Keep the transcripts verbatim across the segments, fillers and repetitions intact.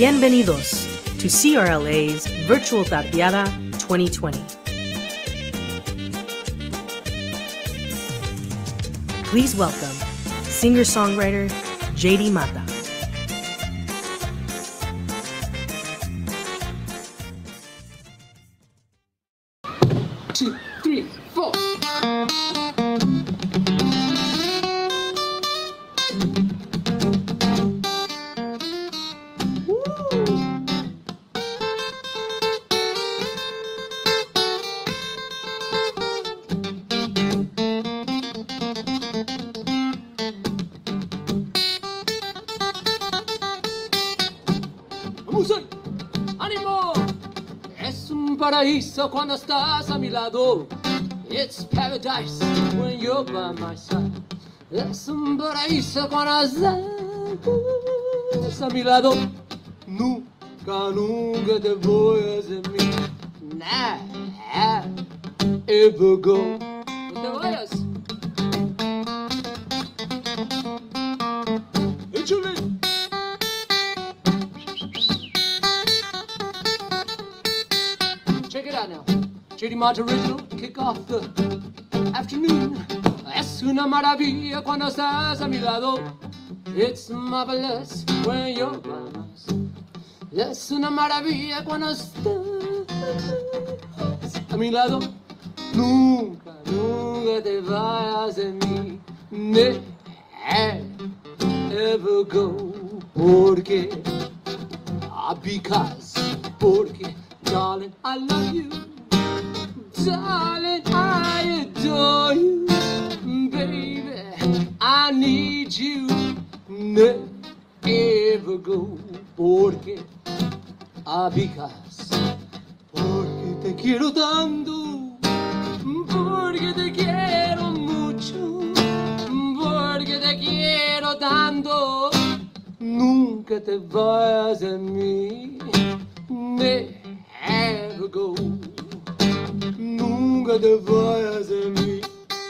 Bienvenidos to C R L A's Virtual Tardeada twenty twenty. Please welcome singer-songwriter J D Mata. Two, three, four. Vamos ahí. ¡Ánimo! Es un paraíso cuando estás a mi lado. It's paradise when you're by my side. Es un paraíso cuando estás a mi lado. Nunca, nunca te voy a hacer mí. Never ever go. No te vayas. Échale. Check it out now. J D Mata Original, kick off the afternoon. Es una maravilla cuando estás a mi lado. It's marvelous when you're by my side. Es una maravilla cuando estás a mi lado. Nunca, nunca te vayas de mí. Never ever go. Porque, ah, because, porque, darling, I love you. Darling, I adore you. Baby, I need you. Never ever go. Porque, ah, because, porque te quiero tanto. Porque te quiero mucho. Porque te quiero tanto. Nunca te vayas de mí. Never go. Nunca te vayas de mí.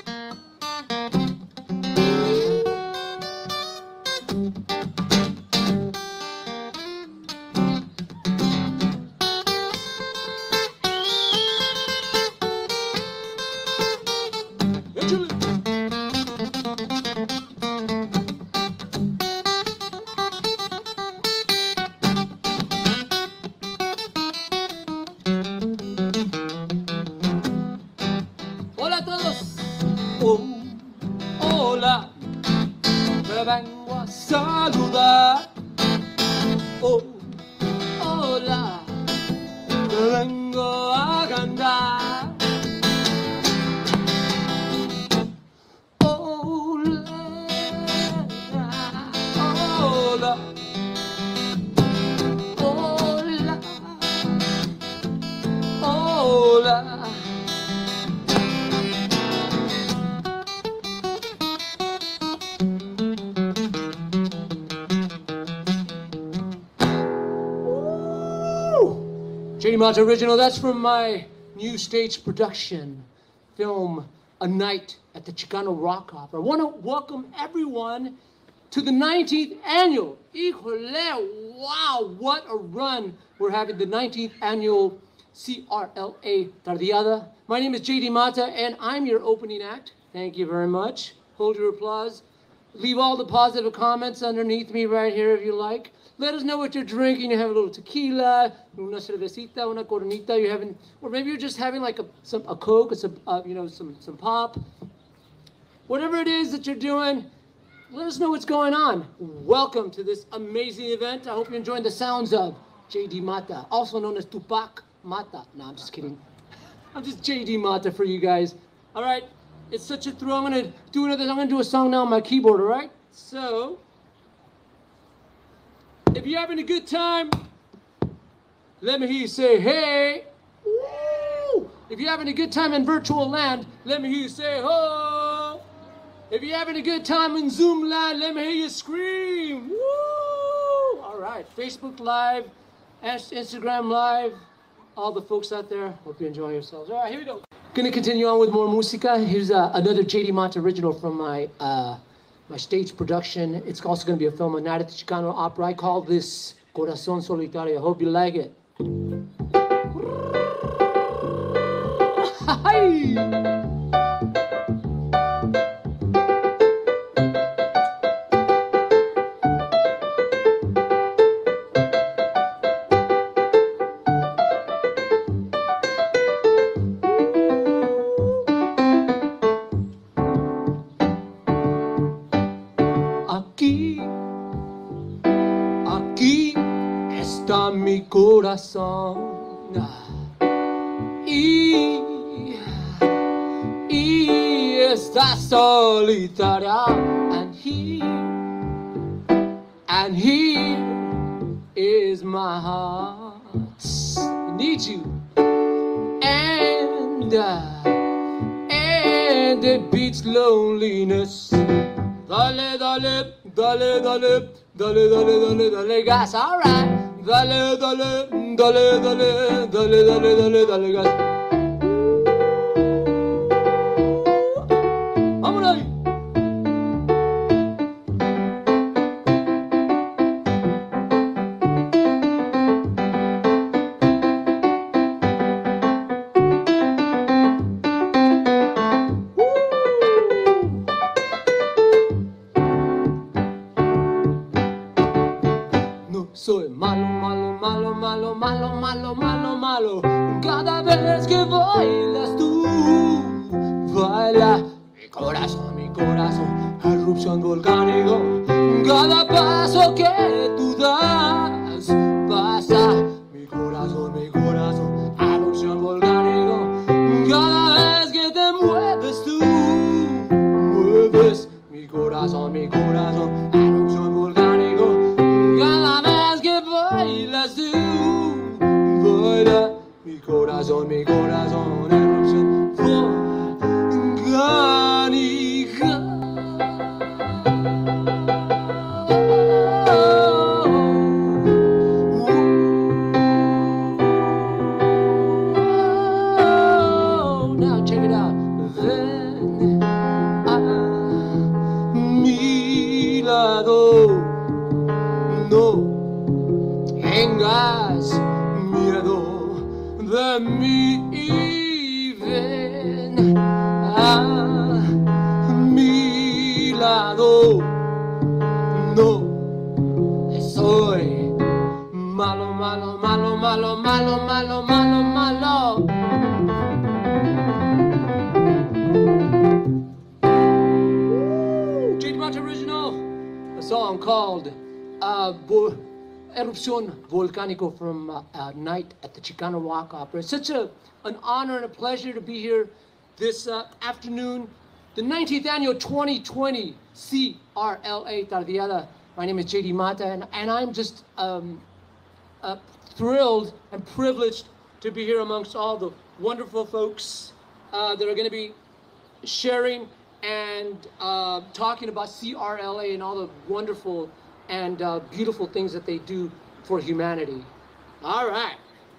Échale. Hola a todos. Oh, hola. Te vengo a saludar. Oh, hola. Te vengo a cantar. Hola. Hola. Hola. Hola. J D Mata Original, that's from my new stage production film, A Night at the Chicano Rock Opera. I want to welcome everyone to the nineteenth annual. Híjole, wow, what a run. We're having the nineteenth annual C R L A Tardeada. My name is J D Mata, and I'm your opening act. Thank you very much. Hold your applause. Leave all the positive comments underneath me right here if you like. Let us know what you're drinking. You have a little tequila, una cervecita, una coronita. You're having, or maybe you're just having like a some a Coke, or some uh, you know some some pop. Whatever it is that you're doing, let us know what's going on. Welcome to this amazing event. I hope you're enjoying the sounds of J D Mata, also known as Tupac Mata. No, I'm just kidding. I'm just J D Mata for you guys. All right, it's such a thrill. I'm gonna do another. I'm gonna do a song now on my keyboard. All right, so. If you're having a good time, let me hear you say, hey. Woo! If you're having a good time in virtual land, let me hear you say, ho. If you're having a good time in Zoom land, let me hear you scream. Woo! All right, Facebook Live, Instagram Live, all the folks out there, hope you enjoy yourselves. All right, here we go. Gonna continue on with more música. Here's uh, another J D Mata original from my uh, my stage production. It's also going to be a film, A Night at the Chicano Opera. I call this Corazón Solitario. I hope you like it. Aquí, aquí está mi corazón. Y, y está solitaria. And here, and here is my heart. I need you. And, uh, and it beats loneliness. Dale, dale, dale, dale, dale, dale, dale, dale, gas, alright. Dale, dale, dale, dale, dale, dale, dale, dale, gas. Vámonos ahí. Soy malo, malo, malo, malo, malo, malo, malo, malo. Cada vez que bailas tú, baila mi corazón, mi corazón, erupción volcánico. Cada paso que tú das, pasa mi corazón, mi corazón, erupción volcánico. Cada vez que te mueves tú, mueves mi corazón, mi corazón, erupción volcánico. Cada vez que bailas tú, baila mi corazón, mi corazón, erupción volcánica. Oh, now check it out. Ven a mi lado. No tengas miedo de mí, ven a mi lado. No soy malo, malo, malo, malo, malo, malo, malo, malo. J D Mata original, a song called Uh, Bo- Erupción Volcánico from uh, uh, Night at the Chicano Rock Opera. It's such a, an honor and a pleasure to be here this uh, afternoon. The nineteenth annual twenty twenty C R L A Tardeada. My name is J D Mata, and, and I'm just um, uh, thrilled and privileged to be here amongst all the wonderful folks uh, that are going to be sharing and uh, talking about C R L A and all the wonderful and uh, beautiful things that they do for humanity. All right.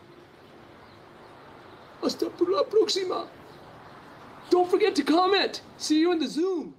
Hasta por la próxima. Don't forget to comment. See you in the Zoom.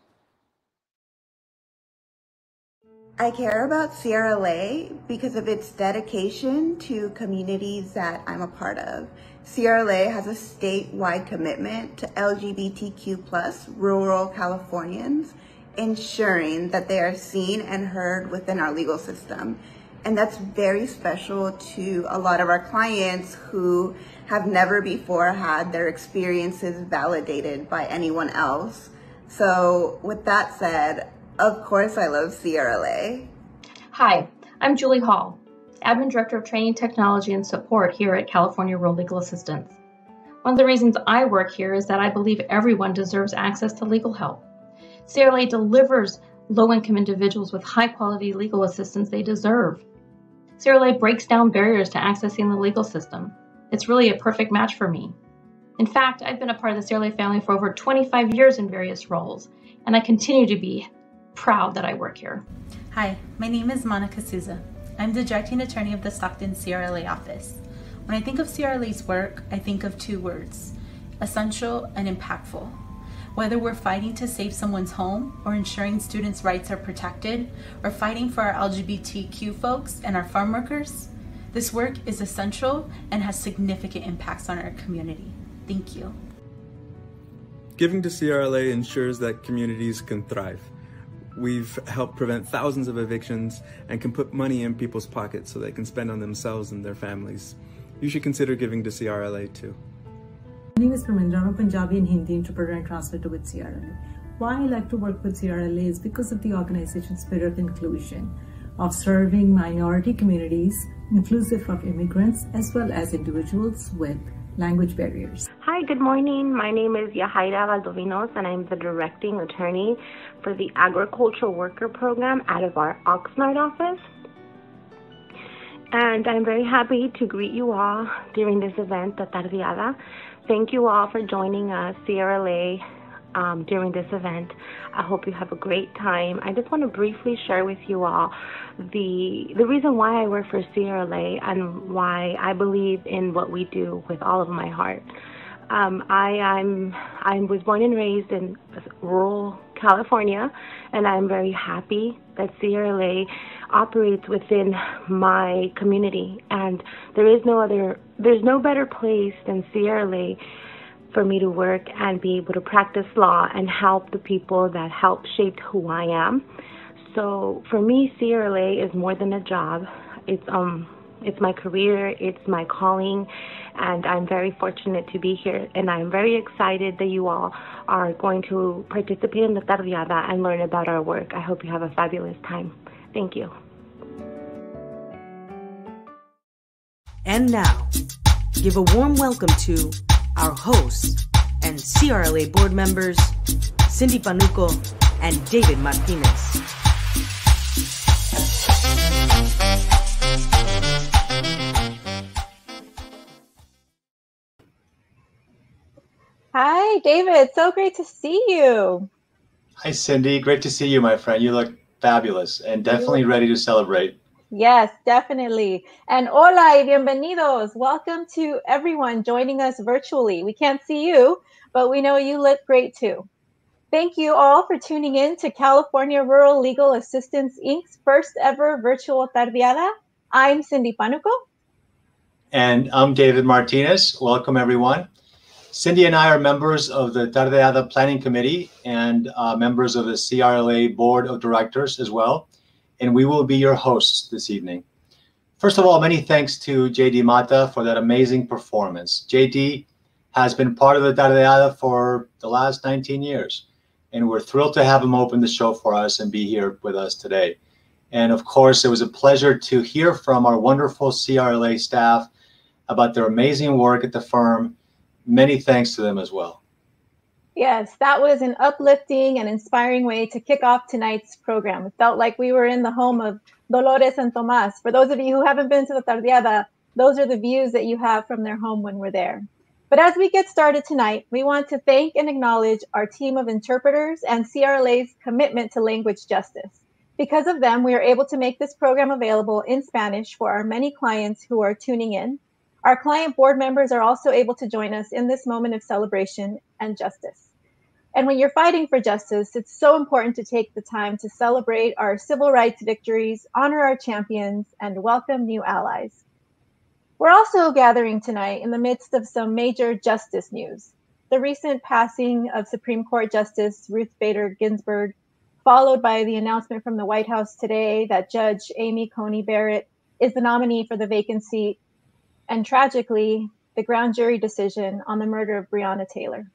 I care about C R L A because of its dedication to communities that I'm a part of. C R L A has a statewide commitment to L G B T Q plus rural Californians, ensuring that they are seen and heard within our legal system. And that's very special to a lot of our clients who have never before had their experiences validated by anyone else. So with that said, of course I love C R L A. Hi, I'm Julie Hall, Admin Director of Training, Technology, and Support here at California Rural Legal Assistance. One of the reasons I work here is that I believe everyone deserves access to legal help. C R L A delivers low-income individuals with high-quality legal assistance they deserve. C R L A breaks down barriers to accessing the legal system. It's really a perfect match for me. In fact, I've been a part of the C R L A family for over twenty-five years in various roles, and I continue to be proud that I work here. Hi, my name is Monica Souza. I'm the Directing Attorney of the Stockton C R L A office. When I think of C R L A's work, I think of two words, essential and impactful. Whether we're fighting to save someone's home or ensuring students' rights are protected, or fighting for our L G B T Q folks and our farm workers, this work is essential and has significant impacts on our community. Thank you. Giving to C R L A ensures that communities can thrive. We've helped prevent thousands of evictions and can put money in people's pockets so they can spend on themselves and their families. You should consider giving to C R L A too. My name is Pramindra. I'm a Punjabi and Hindi interpreter and translator with C R L A. Why I like to work with C R L A is because of the organization's spirit of inclusion, of serving minority communities, inclusive of immigrants, as well as individuals with language barriers. Hi, good morning. My name is Yahaira Valdovinos, and I'm the directing attorney for the Agricultural Worker Program out of our Oxnard office. And I'm very happy to greet you all during this event, the Tardeada. Thank you all for joining us, C R L A, um, during this event. I hope you have a great time. I just want to briefly share with you all the the reason why I work for C R L A and why I believe in what we do with all of my heart. Um, I I'm I was born and raised in rural California, and I'm very happy that C R L A operates within my community. And there is no other, there's no better place than C R L A for me to work and be able to practice law and help the people that help shape who I am. So for me, C R L A is more than a job. It's um, it's my career, it's my calling, and I'm very fortunate to be here. And I'm very excited that you all are going to participate in the Tardeada and learn about our work. I hope you have a fabulous time. Thank you. And now, give a warm welcome to our hosts and C R L A board members, Cindy Panuco and David Martinez. Hi, David. So great to see you. Hi, Cindy. Great to see you, my friend. You look fabulous and definitely ready to celebrate. Yes, definitely. And hola y bienvenidos. Welcome to everyone joining us virtually. We can't see you, but we know you look great too. Thank you all for tuning in to California Rural Legal Assistance, Incorporated's first ever virtual Tardeada. I'm Cindy Panuco. And I'm David Martinez. Welcome, everyone. Cindy and I are members of the Tardeada Planning Committee and uh, members of the C R L A Board of Directors as well. And we will be your hosts this evening. First of all, many thanks to J D Mata for that amazing performance. J D has been part of the Tardeada for the last nineteen years, and we're thrilled to have him open the show for us and be here with us today. And of course, it was a pleasure to hear from our wonderful C R L A staff about their amazing work at the firm. Many thanks to them as well. Yes, that was an uplifting and inspiring way to kick off tonight's program. It felt like we were in the home of Dolores and Tomas. For those of you who haven't been to the Tardeada, those are the views that you have from their home when we're there. But as we get started tonight, we want to thank and acknowledge our team of interpreters and C R L A's commitment to language justice. Because of them, we are able to make this program available in Spanish for our many clients who are tuning in. Our client board members are also able to join us in this moment of celebration and justice. And when you're fighting for justice, it's so important to take the time to celebrate our civil rights victories, honor our champions, and welcome new allies. We're also gathering tonight in the midst of some major justice news. The recent passing of Supreme Court Justice Ruth Bader Ginsburg, followed by the announcement from the White House today that Judge Amy Coney Barrett is the nominee for the vacant seat, and tragically, the grand jury decision on the murder of Breonna Taylor.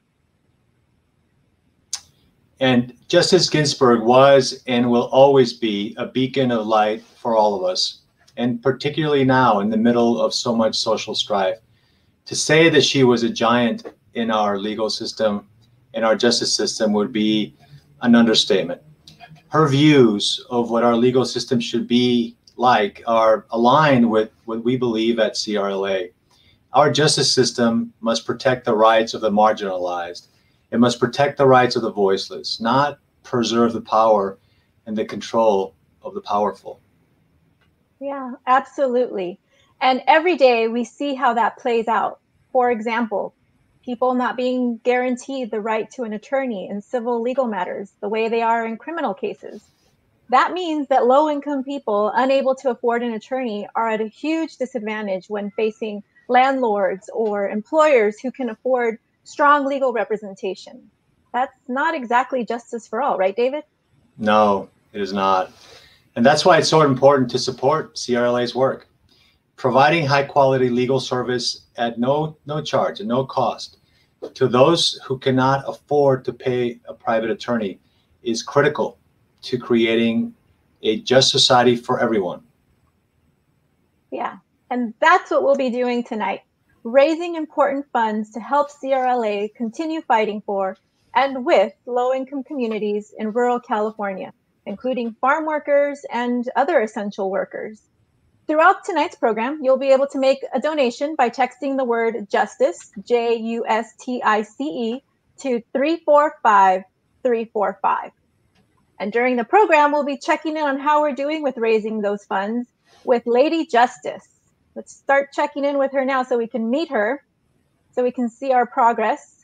And Justice Ginsburg was and will always be a beacon of light for all of us, and particularly now in the middle of so much social strife. To say that she was a giant in our legal system, in our justice system, would be an understatement. Her views of what our legal system should be like are aligned with what we believe at C R L A. Our justice system must protect the rights of the marginalized. It must protect the rights of the voiceless, not preserve the power and the control of the powerful. Yeah, absolutely. And every day we see how that plays out. For example, people not being guaranteed the right to an attorney in civil legal matters the way they are in criminal cases. That means that low-income people unable to afford an attorney are at a huge disadvantage when facing landlords or employers who can afford strong legal representation. That's not exactly justice for all, right, David? No, it is not. And that's why it's so important to support C R L A's work. Providing high-quality legal service at no, no charge and no cost to those who cannot afford to pay a private attorney is critical to creating a just society for everyone. Yeah, and that's what we'll be doing tonight, raising important funds to help C R L A continue fighting for and with low-income communities in rural California, including farm workers and other essential workers. Throughout tonight's program, you'll be able to make a donation by texting the word justice, J U S T I C E, to three four five three four five. And during the program, we'll be checking in on how we're doing with raising those funds with Lady Justice. Let's start checking in with her now so we can meet her, so we can see our progress.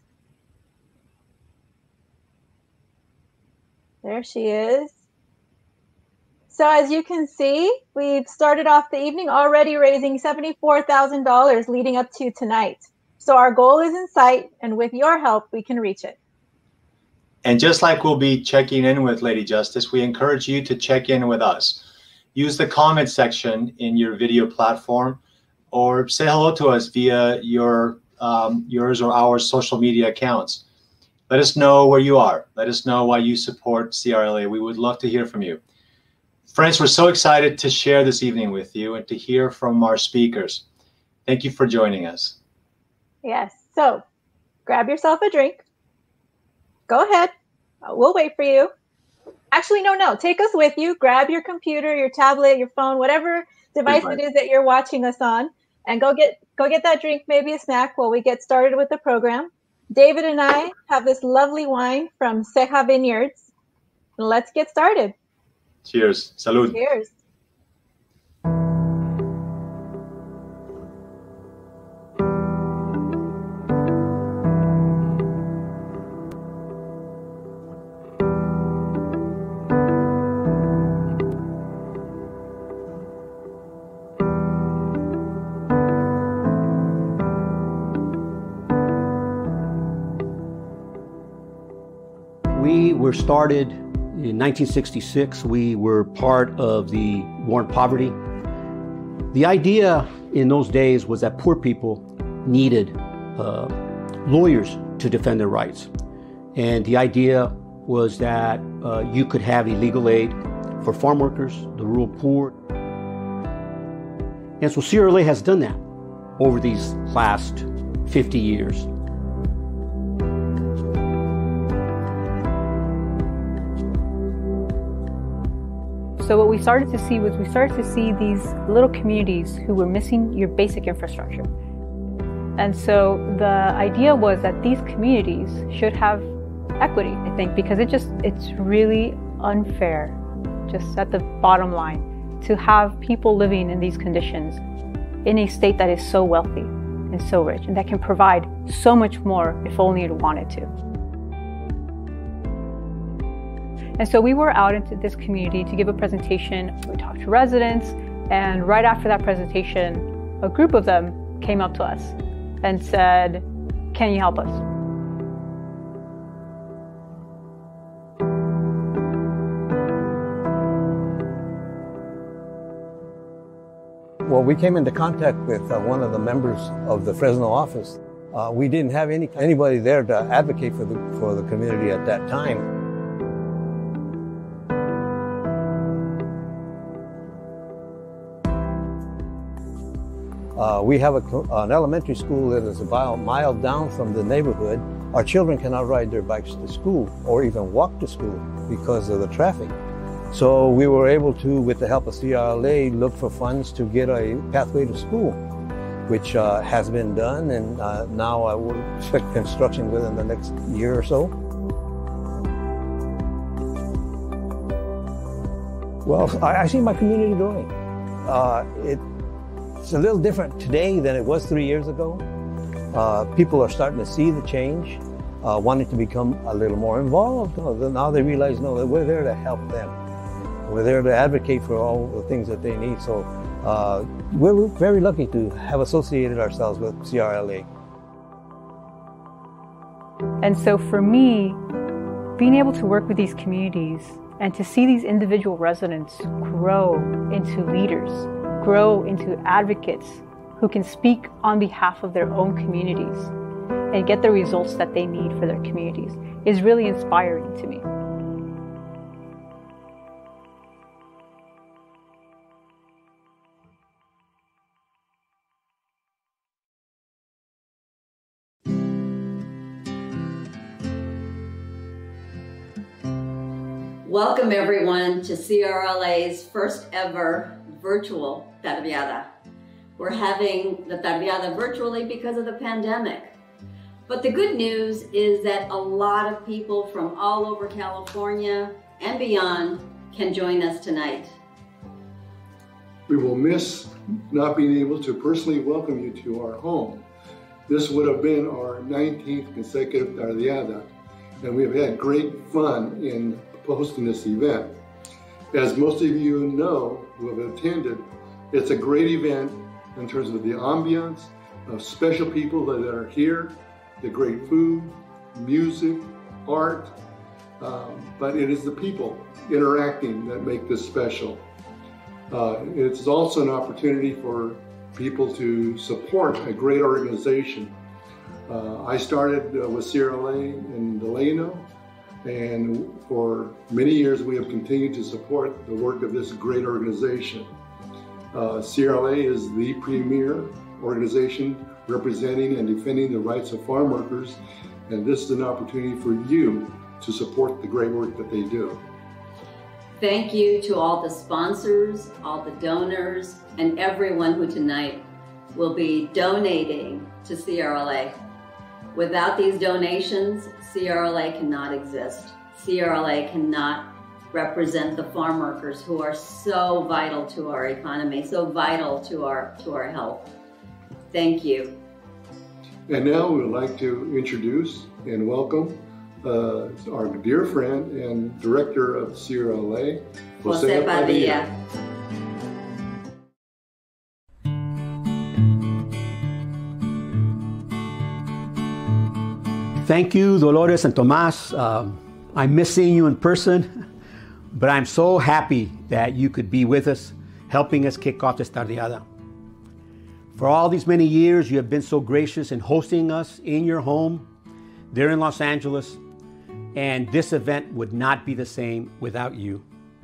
There she is. So as you can see, we've started off the evening already raising seventy-four thousand dollars leading up to tonight. So our goal is in sight, and with your help, we can reach it. And just like we'll be checking in with Lady Justice, we encourage you to check in with us. Use the comment section in your video platform or say hello to us via your um, yours or our social media accounts. Let us know where you are. Let us know why you support C R L A. We would love to hear from you. Friends, we're so excited to share this evening with you and to hear from our speakers. Thank you for joining us. Yes, so grab yourself a drink. Go ahead. We'll wait for you. Actually, no, no. Take us with you. Grab your computer, your tablet, your phone, whatever device it is that you're watching us on, and go get go get that drink, maybe a snack while we get started with the program. David and I have this lovely wine from Ceja Vineyards. Let's get started. Cheers. Salud. Cheers. We were started in nineteen sixty-six. We were part of the War on Poverty. The idea in those days was that poor people needed uh, lawyers to defend their rights. And the idea was that uh, you could have illegal aid for farm workers, the rural poor. And so C R L A has done that over these last fifty years. So what we started to see was we started to see these little communities who were missing your basic infrastructure. And so the idea was that these communities should have equity, I think, because it just, it's really unfair, just at the bottom line, to have people living in these conditions in a state that is so wealthy and so rich and that can provide so much more if only it wanted to. And so we were out into this community to give a presentation. We talked to residents, and right after that presentation, a group of them came up to us and said, "Can you help us?" Well, we came into contact with uh, one of the members of the Fresno office. Uh, we didn't have any anybody there to advocate for the for the community at that time. Uh, we have a, an elementary school that is about a mile down from the neighborhood. Our children cannot ride their bikes to school or even walk to school because of the traffic. So we were able to, with the help of C R L A, look for funds to get a pathway to school, which uh, has been done, and uh, now I will expect construction within the next year or so. Well, I, I see my community growing. Uh, it, It's a little different today than it was three years ago. Uh, people are starting to see the change, uh, wanting to become a little more involved. Now they realize, no, that we're there to help them. We're there to advocate for all the things that they need. So uh, we're very lucky to have associated ourselves with C R L A. And so for me, being able to work with these communities and to see these individual residents grow into leaders, grow into advocates who can speak on behalf of their own communities and get the results that they need for their communities is really inspiring to me. Welcome everyone to C R L A's first ever virtual Tardeada. We're having the Tardeada virtually because of the pandemic. But the good news is that a lot of people from all over California and beyond can join us tonight. We will miss not being able to personally welcome you to our home. This would have been our nineteenth consecutive Tardeada, and we've had great fun in hosting this event. As most of you know who have attended, it's a great event in terms of the ambiance, of special people that are here, the great food, music, art, um, but it is the people interacting that make this special. Uh, it's also an opportunity for people to support a great organization. Uh, I started uh, with C R L A in Delano, and for many years we have continued to support the work of this great organization. Uh, C R L A is the premier organization representing and defending the rights of farm workers, and this is an opportunity for you to support the great work that they do. Thank you to all the sponsors, all the donors, and everyone who tonight will be donating to C R L A. Without these donations, C R L A cannot exist. C R L A cannot represent the farm workers who are so vital to our economy, so vital to our, to our health. Thank you. And now we would like to introduce and welcome uh, our dear friend and director of C R L A, Jose Padilla. Thank you, Dolores and Tomas. Um, I miss seeing you in person, but I'm so happy that you could be with us, helping us kick off this Tardeada. For all these many years, you have been so gracious in hosting us in your home there in Los Angeles, and this event would not be the same without you.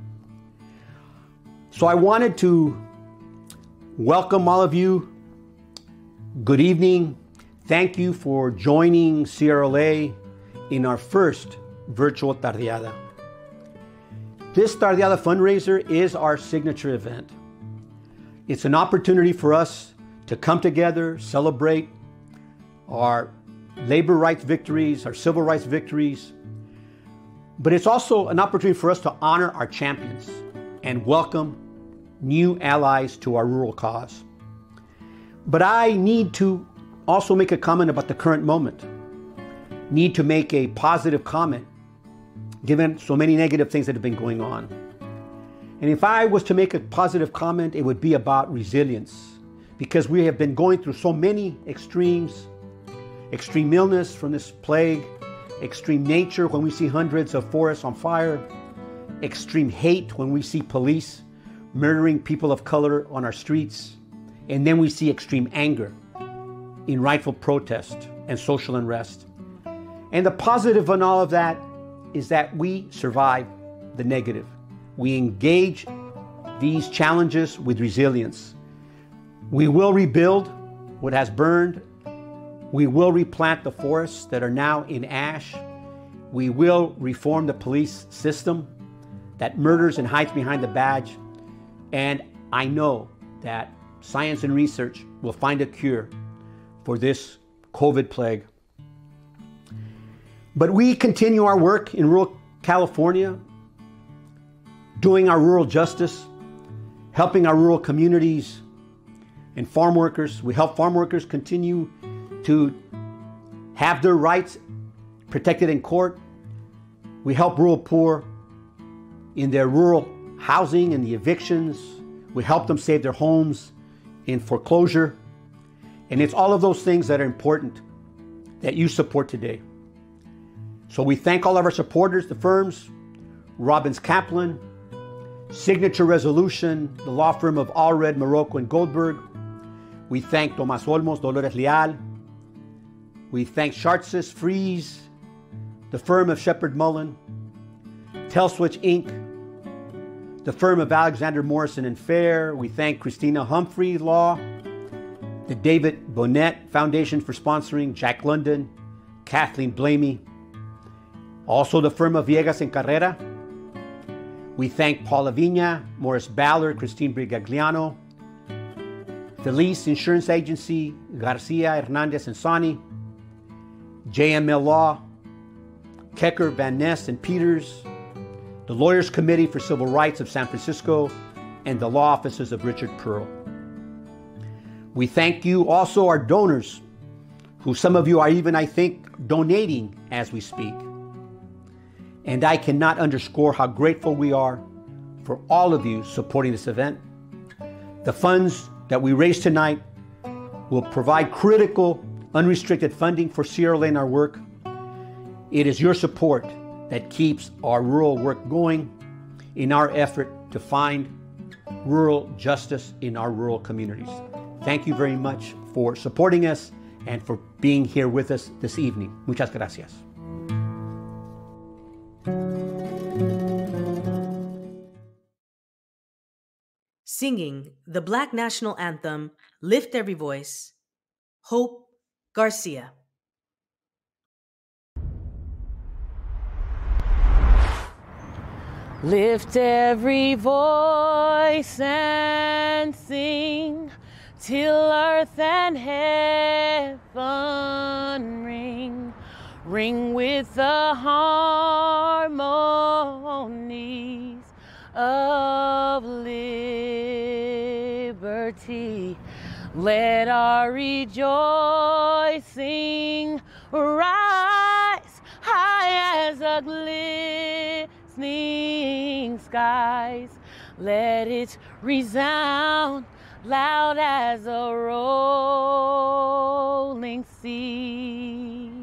So I wanted to welcome all of you. Good evening. Thank you for joining C R L A in our first virtual Tardeada. This Tardeada fundraiser is our signature event. It's an opportunity for us to come together, celebrate our labor rights victories, our civil rights victories, but it's also an opportunity for us to honor our champions and welcome new allies to our rural cause. But I need to also make a comment about the current moment. Need to make a positive comment given so many negative things that have been going on. And if I was to make a positive comment, it would be about resilience, because we have been going through so many extremes, extreme illness from this plague, extreme nature when we see hundreds of forests on fire, extreme hate when we see police murdering people of color on our streets, and then we see extreme anger in rightful protest and social unrest. And the positive in all of that is that we survive the negative. We engage these challenges with resilience. We will rebuild what has burned. We will replant the forests that are now in ash. We will reform the police system that murders and hides behind the badge. And I know that science and research will find a cure for this COVID plague. But we continue our work in rural California, doing our rural justice, helping our rural communities and farm workers. We help farm workers continue to have their rights protected in court. We help rural poor in their rural housing and the evictions. We help them save their homes in foreclosure. And it's all of those things that are important that you support today. So we thank all of our supporters, the firms, Robbins Kaplan, Signature Resolution, the law firm of Allred, Morocco, and Goldberg. We thank Tomas Olmos, Dolores Leal. We thank Shartsis, Freeze, the firm of Shepard Mullen, Telswitch Incorporated, the firm of Alexander Morrison and Fair. We thank Christina Humphrey Law, the David Bonnet Foundation for sponsoring, Jack London, Kathleen Blamey, also the firm of Viegas and Carrera. We thank Paula Viña, Morris Ballard, Christine Brigagliano, Felice Insurance Agency, Garcia, Hernandez and Sani, J M L Law, Kecker, Van Ness and Peters, the Lawyers Committee for Civil Rights of San Francisco, and the law offices of Richard Pearl. We thank you also, our donors, who some of you are even, I think, donating as we speak. And I cannot underscore how grateful we are for all of you supporting this event. The funds that we raise tonight will provide critical, unrestricted funding for C R L A and our work. It is your support that keeps our rural work going in our effort to find rural justice in our rural communities. Thank you very much for supporting us and for being here with us this evening. Muchas gracias. Singing the Black National Anthem, Lift Every Voice, Hope Garcia. Lift every voice and sing till earth and heaven ring, ring with the harmonies of liberty. Let our rejoicing rise high as a glistening skies. Let it resound loud as a rolling sea.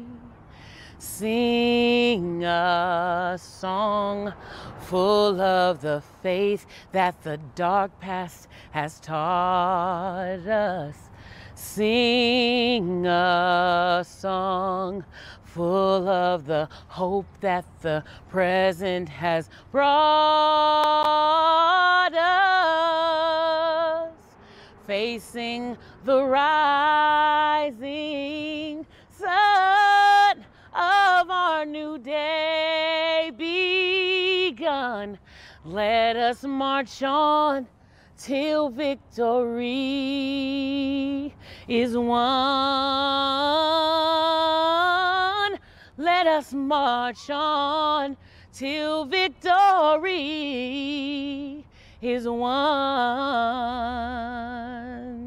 Sing a song full of the faith that the dark past has taught us. Sing a song full of the hope that the present has brought us. Facing the rising sun of our new day begun. Let us march on till victory is won. Let us march on till victory is won.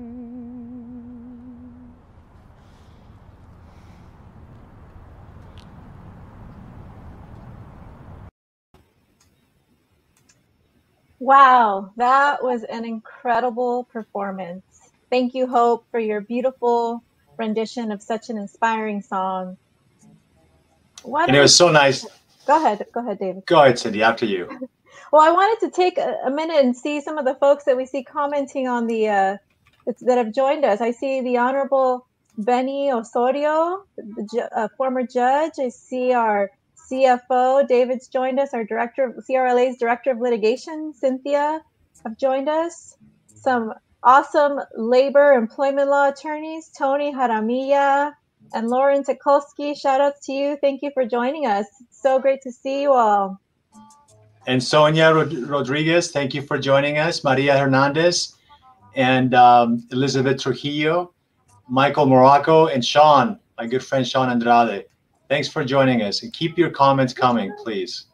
Wow, that was an incredible performance. Thank you, Hope, for your beautiful rendition of such an inspiring song. Why And it was so nice. Go ahead, go ahead, David. Go ahead, Cindy, after you. Well, I wanted to take a, a minute and see some of the folks that we see commenting on the, uh, that have joined us. I see the Honorable Benny Osorio, the ju uh, former judge. I see our C F O, David's joined us. Our director of C R L A's Director of Litigation, Cynthia, have joined us. Some awesome labor employment law attorneys, Tony Jaramilla and Lauren Tukolsky. Shout outs to you. Thank you for joining us. It's so great to see you all. And Sonia Rod Rodriguez, thank you for joining us. Maria Hernandez and um, Elizabeth Trujillo, Michael Morocco, and Sean, my good friend Sean Andrade. Thanks for joining us, and keep your comments coming, please.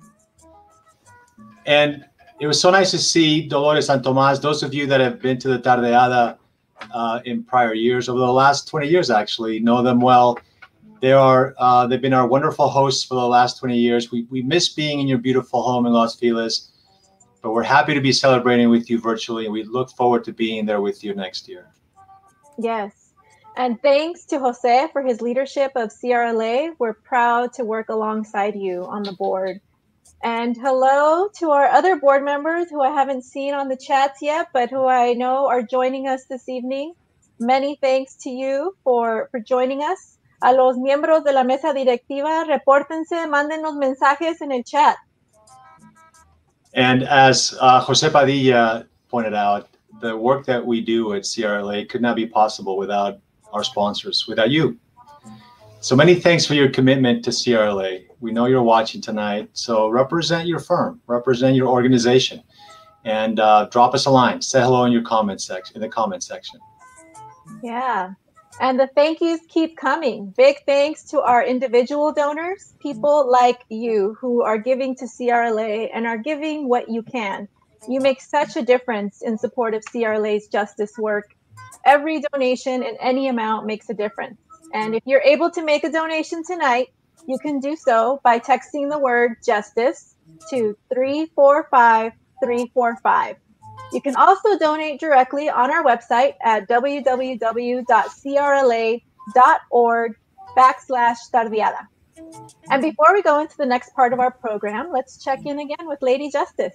And it was so nice to see Dolores and Tomas. Those of you that have been to the Tardeada uh, in prior years, over the last twenty years actually, know them well. They are, uh, they've been our wonderful hosts for the last twenty years. We, we miss being in your beautiful home in Los Feliz, but we're happy to be celebrating with you virtually, and we look forward to being there with you next year. Yes. And thanks to Jose for his leadership of C R L A. We're proud to work alongside you on the board. And hello to our other board members who I haven't seen on the chats yet, but who I know are joining us this evening. Many thanks to you for, for joining us. A los miembros de la mesa directiva, repórtense, mándenos mensajes en el chat. And as uh, Jose Padilla pointed out, the work that we do at C R L A could not be possible without our sponsors, without you. So many thanks for your commitment to C R L A. We know you're watching tonight, so represent your firm, represent your organization, and uh, drop us a line. Say hello in your comment section, in the comment section. Yeah. And the thank yous keep coming. Big thanks to our individual donors, people like you who are giving to C R L A and are giving what you can. You make such a difference in support of C R L A's justice work. Every donation in any amount makes a difference. And if you're able to make a donation tonight, you can do so by texting the word justice to three four five three four five. You can also donate directly on our website at w w w dot c r l a dot org backslash Tardeada. And before we go into the next part of our program, let's check in again with Lady Justice.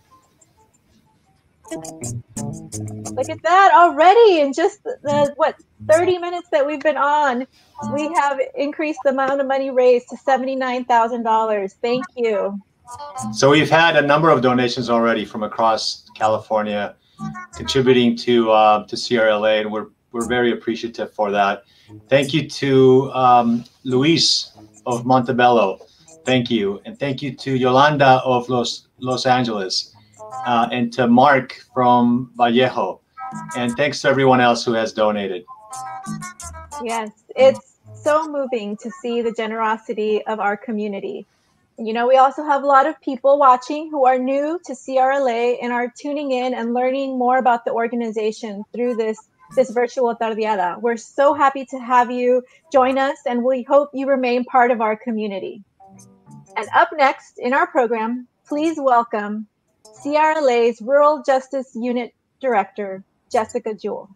Look at that already. In just the, what, thirty minutes that we've been on, we have increased the amount of money raised to seventy-nine thousand dollars. Thank you. So we've had a number of donations already from across California contributing to uh, to C R L A, and we're we're very appreciative for that. Thank you to um, Luis of Montebello. Thank you. And thank you to Yolanda of Los, Los Angeles, uh, and to Mark from Vallejo. And thanks to everyone else who has donated. Yes, it's so moving to see the generosity of our community. You know, we also have a lot of people watching who are new to C R L A and are tuning in and learning more about the organization through this, this virtual Tardeada. We're so happy to have you join us, and we hope you remain part of our community. And up next in our program, please welcome C R L A's Rural Justice Unit Director, Jessica Jewell.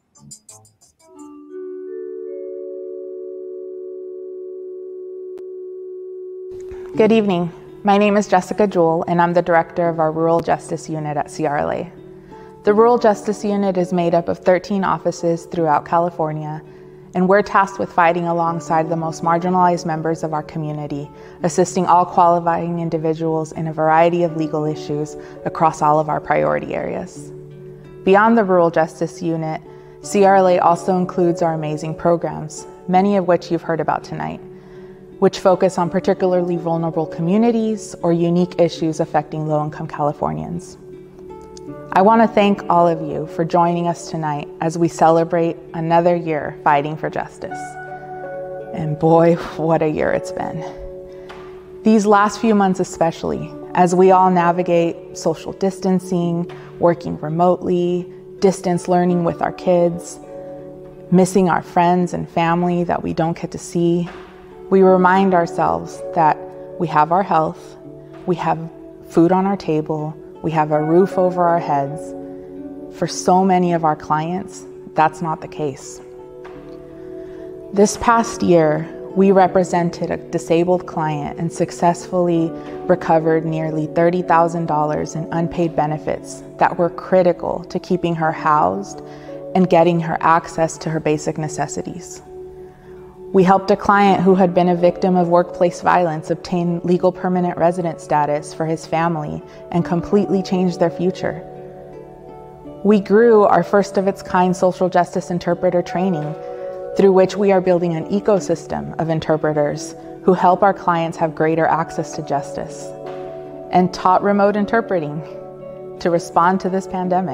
Good evening. My name is Jessica Jewell, and I'm the director of our Rural Justice Unit at C R L A. The Rural Justice Unit is made up of thirteen offices throughout California, and we're tasked with fighting alongside the most marginalized members of our community, assisting all qualifying individuals in a variety of legal issues across all of our priority areas. Beyond the Rural Justice Unit, C R L A also includes our amazing programs, many of which you've heard about tonight, which focus on particularly vulnerable communities or unique issues affecting low-income Californians. I want to thank all of you for joining us tonight as we celebrate another year fighting for justice. And boy, what a year it's been. These last few months especially, as we all navigate social distancing, working remotely, distance learning with our kids, missing our friends and family that we don't get to see, we remind ourselves that we have our health, we have food on our table, we have a roof over our heads. For so many of our clients, that's not the case. This past year, we represented a disabled client and successfully recovered nearly thirty thousand dollars in unpaid benefits that were critical to keeping her housed and getting her access to her basic necessities. We helped a client who had been a victim of workplace violence obtain legal permanent resident status for his family and completely change their future. We grew our first of its kind social justice interpreter training, through which we are building an ecosystem of interpreters who help our clients have greater access to justice, and taught remote interpreting to respond to this pandemic.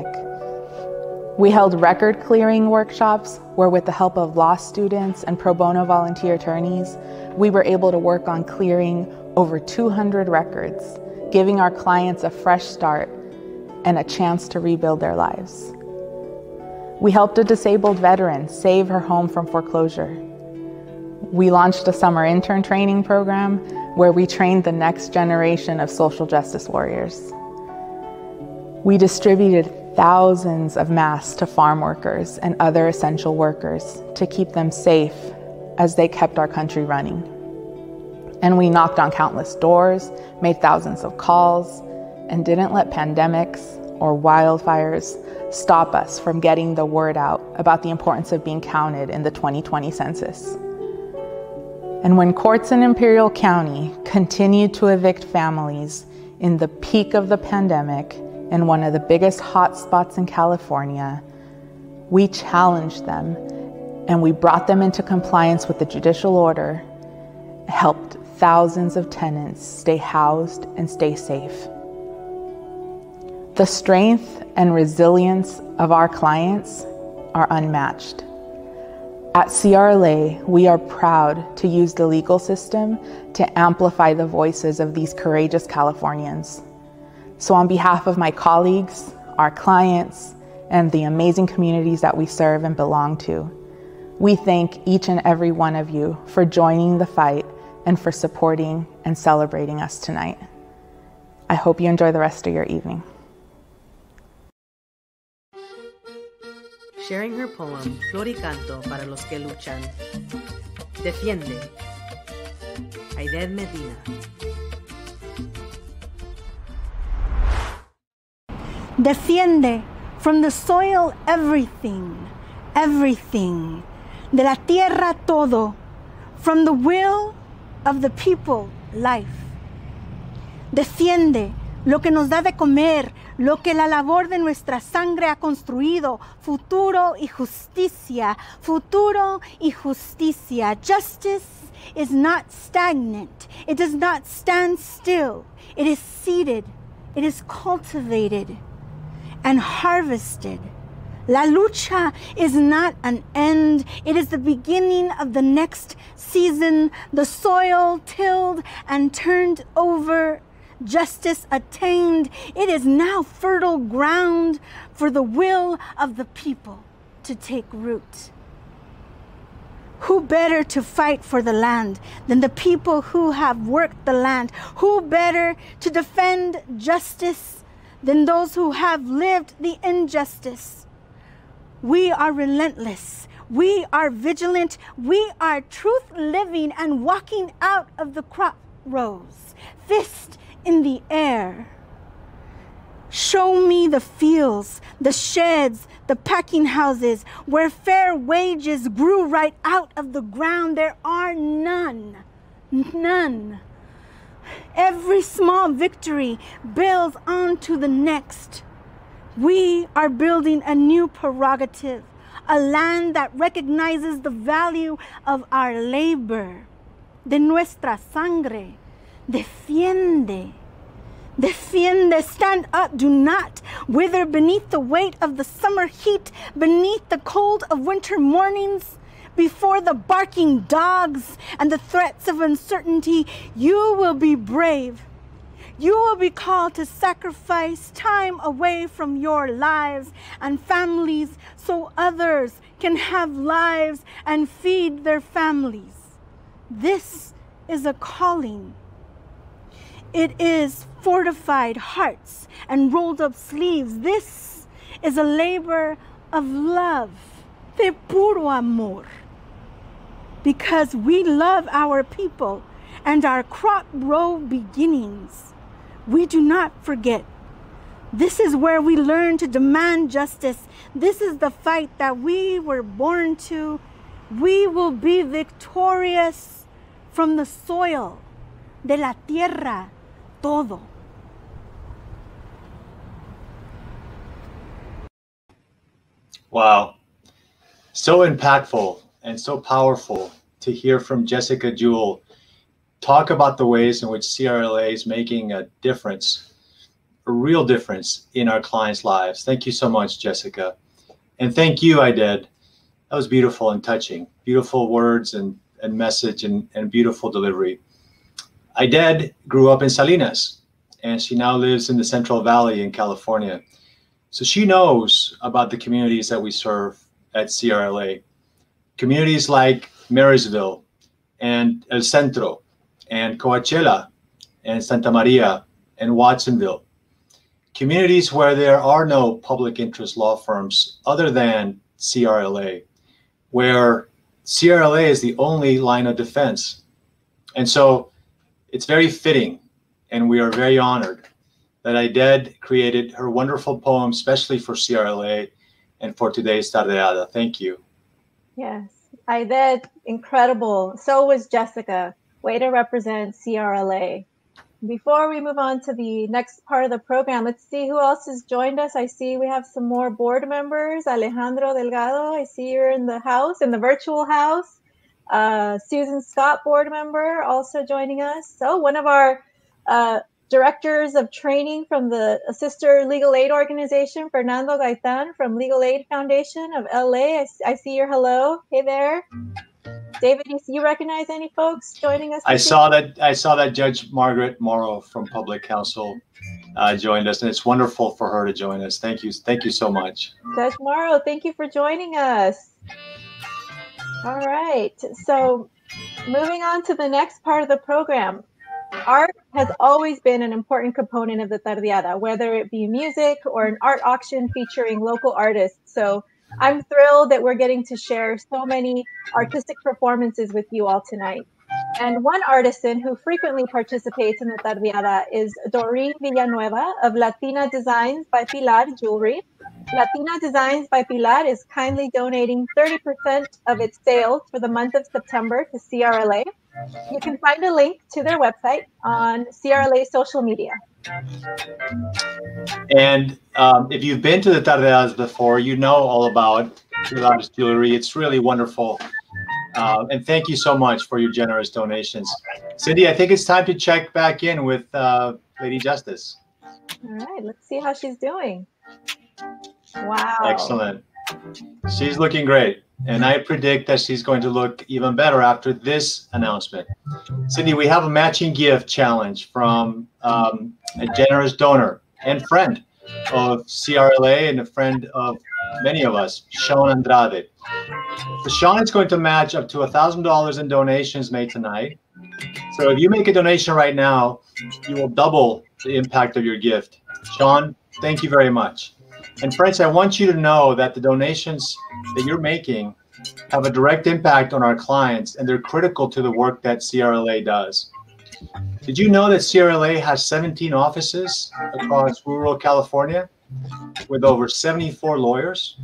We held record clearing workshops where, with the help of law students and pro bono volunteer attorneys, we were able to work on clearing over two hundred records, giving our clients a fresh start and a chance to rebuild their lives. We helped a disabled veteran save her home from foreclosure. We launched a summer intern training program where we trained the next generation of social justice warriors. We distributed thousands of masks to farm workers and other essential workers to keep them safe as they kept our country running. And we knocked on countless doors, made thousands of calls, and didn't let pandemics or wildfires stop us from getting the word out about the importance of being counted in the twenty twenty census. And when courts in Imperial County continued to evict families in the peak of the pandemic in one of the biggest hotspots in California, we challenged them and we brought them into compliance with the judicial order, helped thousands of tenants stay housed and stay safe. The strength and resilience of our clients are unmatched. At C R L A, we are proud to use the legal system to amplify the voices of these courageous Californians. So on behalf of my colleagues, our clients, and the amazing communities that we serve and belong to, we thank each and every one of you for joining the fight and for supporting and celebrating us tonight. I hope you enjoy the rest of your evening. Sharing her poem, Flor y Canto para los que luchan. Defiende. Aided Medina. Defiende from the soil everything, everything. De la tierra todo. From the will of the people, life. Defiende lo que nos da de comer, lo que la labor de nuestra sangre ha construido, futuro y justicia, futuro y justicia. Justice is not stagnant. It does not stand still. It is seeded. It is cultivated and harvested. La lucha is not an end. It is the beginning of the next season. The soil tilled and turned over. Justice attained. It is now fertile ground for the will of the people to take root. Who better to fight for the land than the people who have worked the land? Who better to defend justice than those who have lived the injustice? We are relentless. We are vigilant. We are truth living and walking out of the crop rows. Fist in the air. Show me the fields, the sheds, the packing houses where fair wages grew right out of the ground. There are none, none. Every small victory builds on to the next. We are building a new prerogative, a land that recognizes the value of our labor, de nuestra sangre. Defiende. Defiende. Stand up. Do not wither beneath the weight of the summer heat, beneath the cold of winter mornings, before the barking dogs and the threats of uncertainty. You will be brave. You will be called to sacrifice time away from your lives and families so others can have lives and feed their families. This is a calling. It is fortified hearts and rolled up sleeves. This is a labor of love, de puro amor. Because we love our people and our crop row beginnings. We do not forget. This is where we learn to demand justice. This is the fight that we were born to. We will be victorious from the soil, de la tierra, todo. Wow. So impactful and so powerful to hear from Jessica Jewell talk about the ways in which C R L A is making a difference, a real difference in our clients' lives. Thank you so much, Jessica. And thank you, Aided. That was beautiful and touching. Beautiful words and, and message and, and beautiful delivery. Aided grew up in Salinas, and she now lives in the Central Valley in California. So she knows about the communities that we serve at C R L A. Communities like Marysville, and El Centro and Coachella and Santa Maria and Watsonville. Communities where there are no public interest law firms other than C R L A, where C R L A is the only line of defense. And so it's very fitting, and we are very honored that Aided created her wonderful poem especially for C R L A and for today's Tardeada. Thank you. Yes, Aided, incredible. So was Jessica. Way to represent C R L A. Before we move on to the next part of the program, let's see who else has joined us. I see we have some more board members. Alejandro Delgado, I see you're in the house, in the virtual house. Uh, Susan Scott, board member, also joining us. So one of our uh, directors of training from the sister legal aid organization, Fernando Gaitan from Legal Aid Foundation of L A. I, I see your hello. Hey there. David, you, you recognize any folks joining us? I saw that. I saw that Judge Margaret Morrow from Public Counsel uh, joined us, and it's wonderful for her to join us. Thank you. Thank you so much. Judge Morrow, thank you for joining us. All right. So moving on to the next part of the program. Art has always been an important component of the Tardeada, whether it be music or an art auction featuring local artists. So I'm thrilled that we're getting to share so many artistic performances with you all tonight. And one artisan who frequently participates in the Tardeada is Doreen Villanueva of Latina Designs by Pilar Jewelry. Latina Designs by Pilar is kindly donating thirty percent of its sales for the month of September to C R L A. You can find a link to their website on C R L A social media. And um, if you've been to the Tardeadas before, you know all about Pilar's jewelry. It's really wonderful. Uh, and thank you so much for your generous donations. Cindy, I think it's time to check back in with uh, Lady Justice. All right, let's see how she's doing. Wow. Excellent. She's looking great. And I predict that she's going to look even better after this announcement. Cindy, we have a matching gift challenge from um, a generous donor and friend of C R L A and a friend of many of us, Sean Andrade. So Sean is going to match up to one thousand dollars in donations made tonight. So if you make a donation right now, you will double the impact of your gift. Sean, thank you very much. And friends, I want you to know that the donations that you're making have a direct impact on our clients, and they're critical to the work that C R L A does. Did you know that C R L A has seventeen offices across rural California with over seventy-four lawyers?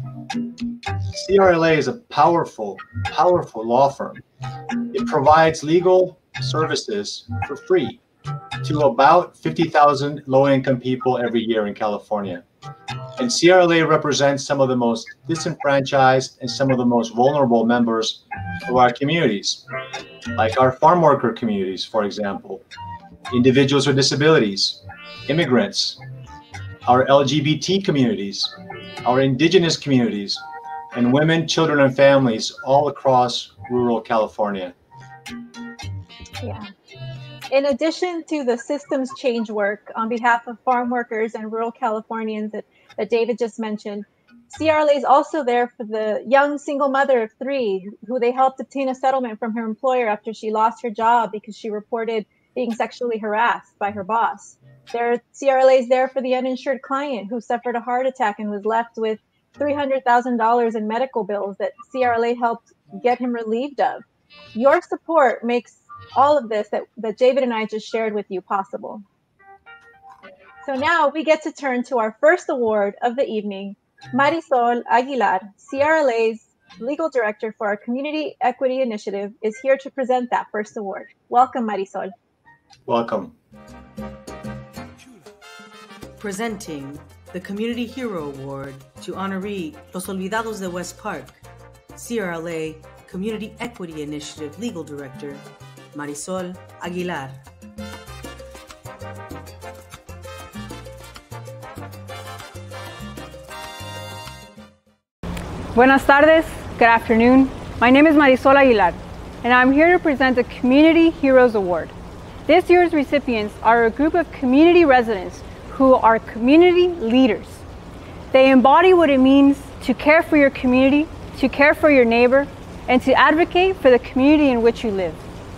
C R L A is a powerful, powerful law firm. It provides legal services for free to about fifty thousand low-income people every year in California. And C R L A represents some of the most disenfranchised and some of the most vulnerable members of our communities, like our farm worker communities, for example, individuals with disabilities, immigrants, our L G B T communities, our indigenous communities, and women, children, and families all across rural California. Yeah. In addition to the systems change work on behalf of farm workers and rural Californians that, that David just mentioned, C R L A is also there for the young single mother of three who they helped obtain a settlement from her employer after she lost her job because she reported being sexually harassed by her boss. There, C R L A is there for the uninsured client who suffered a heart attack and was left with three hundred thousand dollars in medical bills that C R L A helped get him relieved of. Your support makes all of this that, that David and I just shared with you possible. So now we get to turn to our first award of the evening. Marisol Aguilar, C R L A's Legal Director for our Community Equity Initiative, is here to present that first award. Welcome, Marisol. Welcome. Presenting the Community Hero Award to honoree Los Olvidados de West Park, C R L A Community Equity Initiative Legal Director, Marisol Aguilar. Buenas tardes, good afternoon. My name is Marisol Aguilar, and I'm here to present the Community Heroes Award. This year's recipients are a group of community residents who are community leaders. They embody what it means to care for your community, to care for your neighbor, and to advocate for the community in which you live.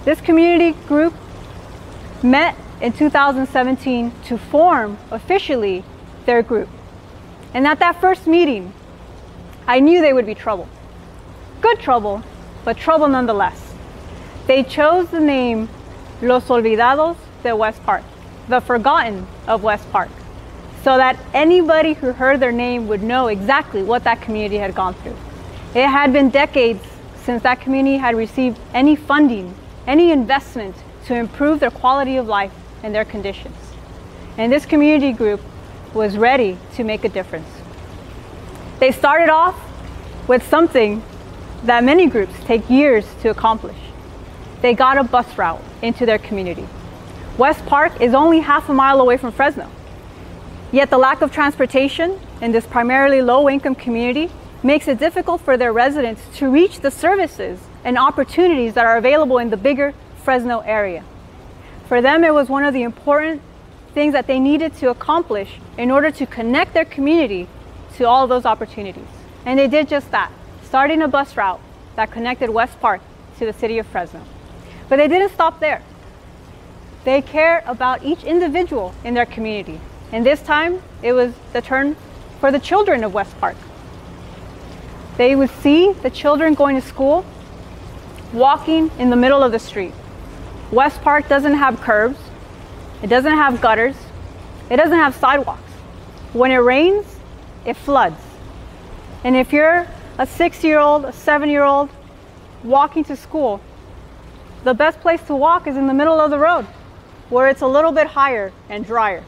This community group met in two thousand seventeen to form officially their group. And at that first meeting, I knew they would be trouble. Good trouble, but trouble nonetheless. They chose the name Los Olvidados de West Park, the forgotten of West Park, so that anybody who heard their name would know exactly what that community had gone through. It had been decades since that community had received any funding, any investment to improve their quality of life and their conditions. And this community group was ready to make a difference. They started off with something that many groups take years to accomplish. They got a bus route into their community. West Park is only half a mile away from Fresno. Yet the lack of transportation in this primarily low-income community makes it difficult for their residents to reach the services and opportunities that are available in the bigger Fresno area. For them, it was one of the important things that they needed to accomplish in order to connect their community to all of those opportunities. And they did just that, starting a bus route that connected West Park to the city of Fresno. But they didn't stop there. They care about each individual in their community. And this time, it was the turn for the children of West Park. They would see the children going to school, walking in the middle of the street. West Park doesn't have curbs, it doesn't have gutters, it doesn't have sidewalks. When it rains, it floods. And if you're a six-year-old, a seven-year-old walking to school, the best place to walk is in the middle of the road, where it's a little bit higher and drier.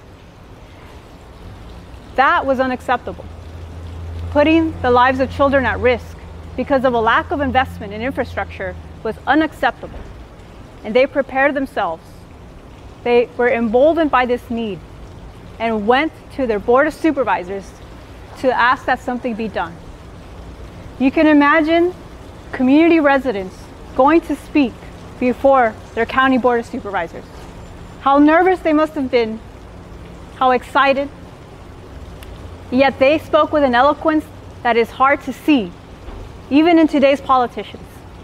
That was unacceptable. Putting the lives of children at risk because of a lack of investment in infrastructure was unacceptable. And they prepared themselves. They were emboldened by this need and went to their board of supervisors to ask that something be done. You can imagine community residents going to speak before their county board of supervisors. How nervous they must have been, how excited. Yet they spoke with an eloquence that is hard to see, even in today's politicians.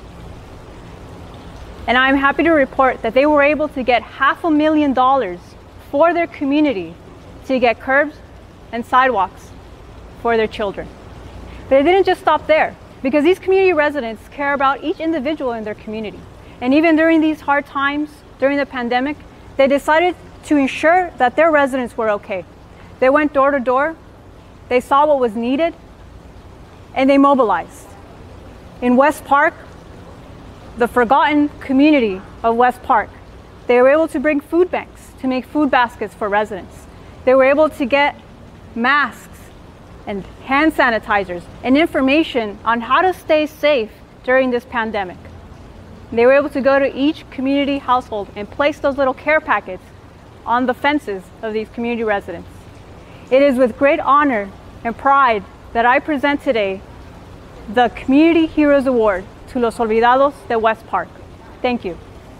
And I'm happy to report that they were able to get half a million dollars for their community to get curbs and sidewalks for their children. But it didn't just stop there, because these community residents care about each individual in their community. And even during these hard times, during the pandemic, they decided to ensure that their residents were okay. They went door to door, they saw what was needed, and they mobilized. In West Park, the forgotten community of West Park, they were able to bring food banks to make food baskets for residents. They were able to get masks and hand sanitizers and information on how to stay safe during this pandemic. They were able to go to each community household and place those little care packets on the fences of these community residents. It is with great honor and pride that I present today the Community Heroes Award to Los Olvidados de West Park. Thank you.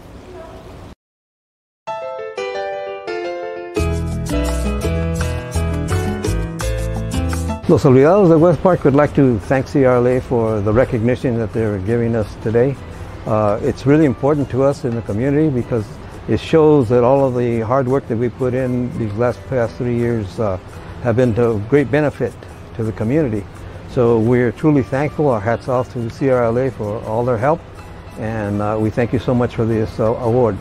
Los Olvidados de West Park would like to thank C R L A for the recognition that they're giving us today. Uh, it's really important to us in the community because it shows that all of the hard work that we put in these last past three years uh, have been to great benefit to the community. So we're truly thankful. Our hats off to C R L A for all their help, and uh, we thank you so much for this uh, award.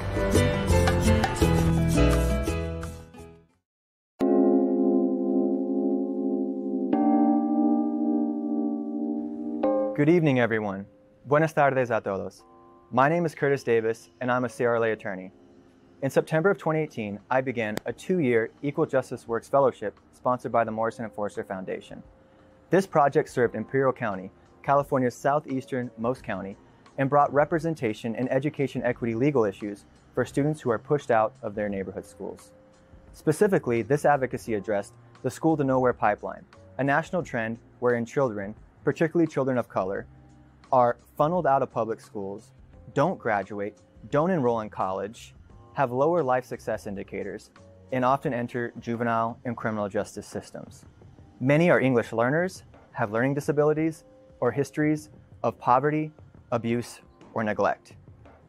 Good evening, everyone. Buenas tardes a todos. My name is Curtis Davis, and I'm a C R L A attorney. In September of twenty eighteen, I began a two-year Equal Justice Works Fellowship sponsored by the Morrison and Foerster Foundation. This project served Imperial County, California's southeastern-most county, and brought representation in education equity legal issues for students who are pushed out of their neighborhood schools. Specifically, this advocacy addressed the School to Nowhere pipeline, a national trend wherein children, particularly children of color, are funneled out of public schools, don't graduate, don't enroll in college, have lower life success indicators, and often enter juvenile and criminal justice systems. Many are English learners, have learning disabilities, or histories of poverty, abuse, or neglect.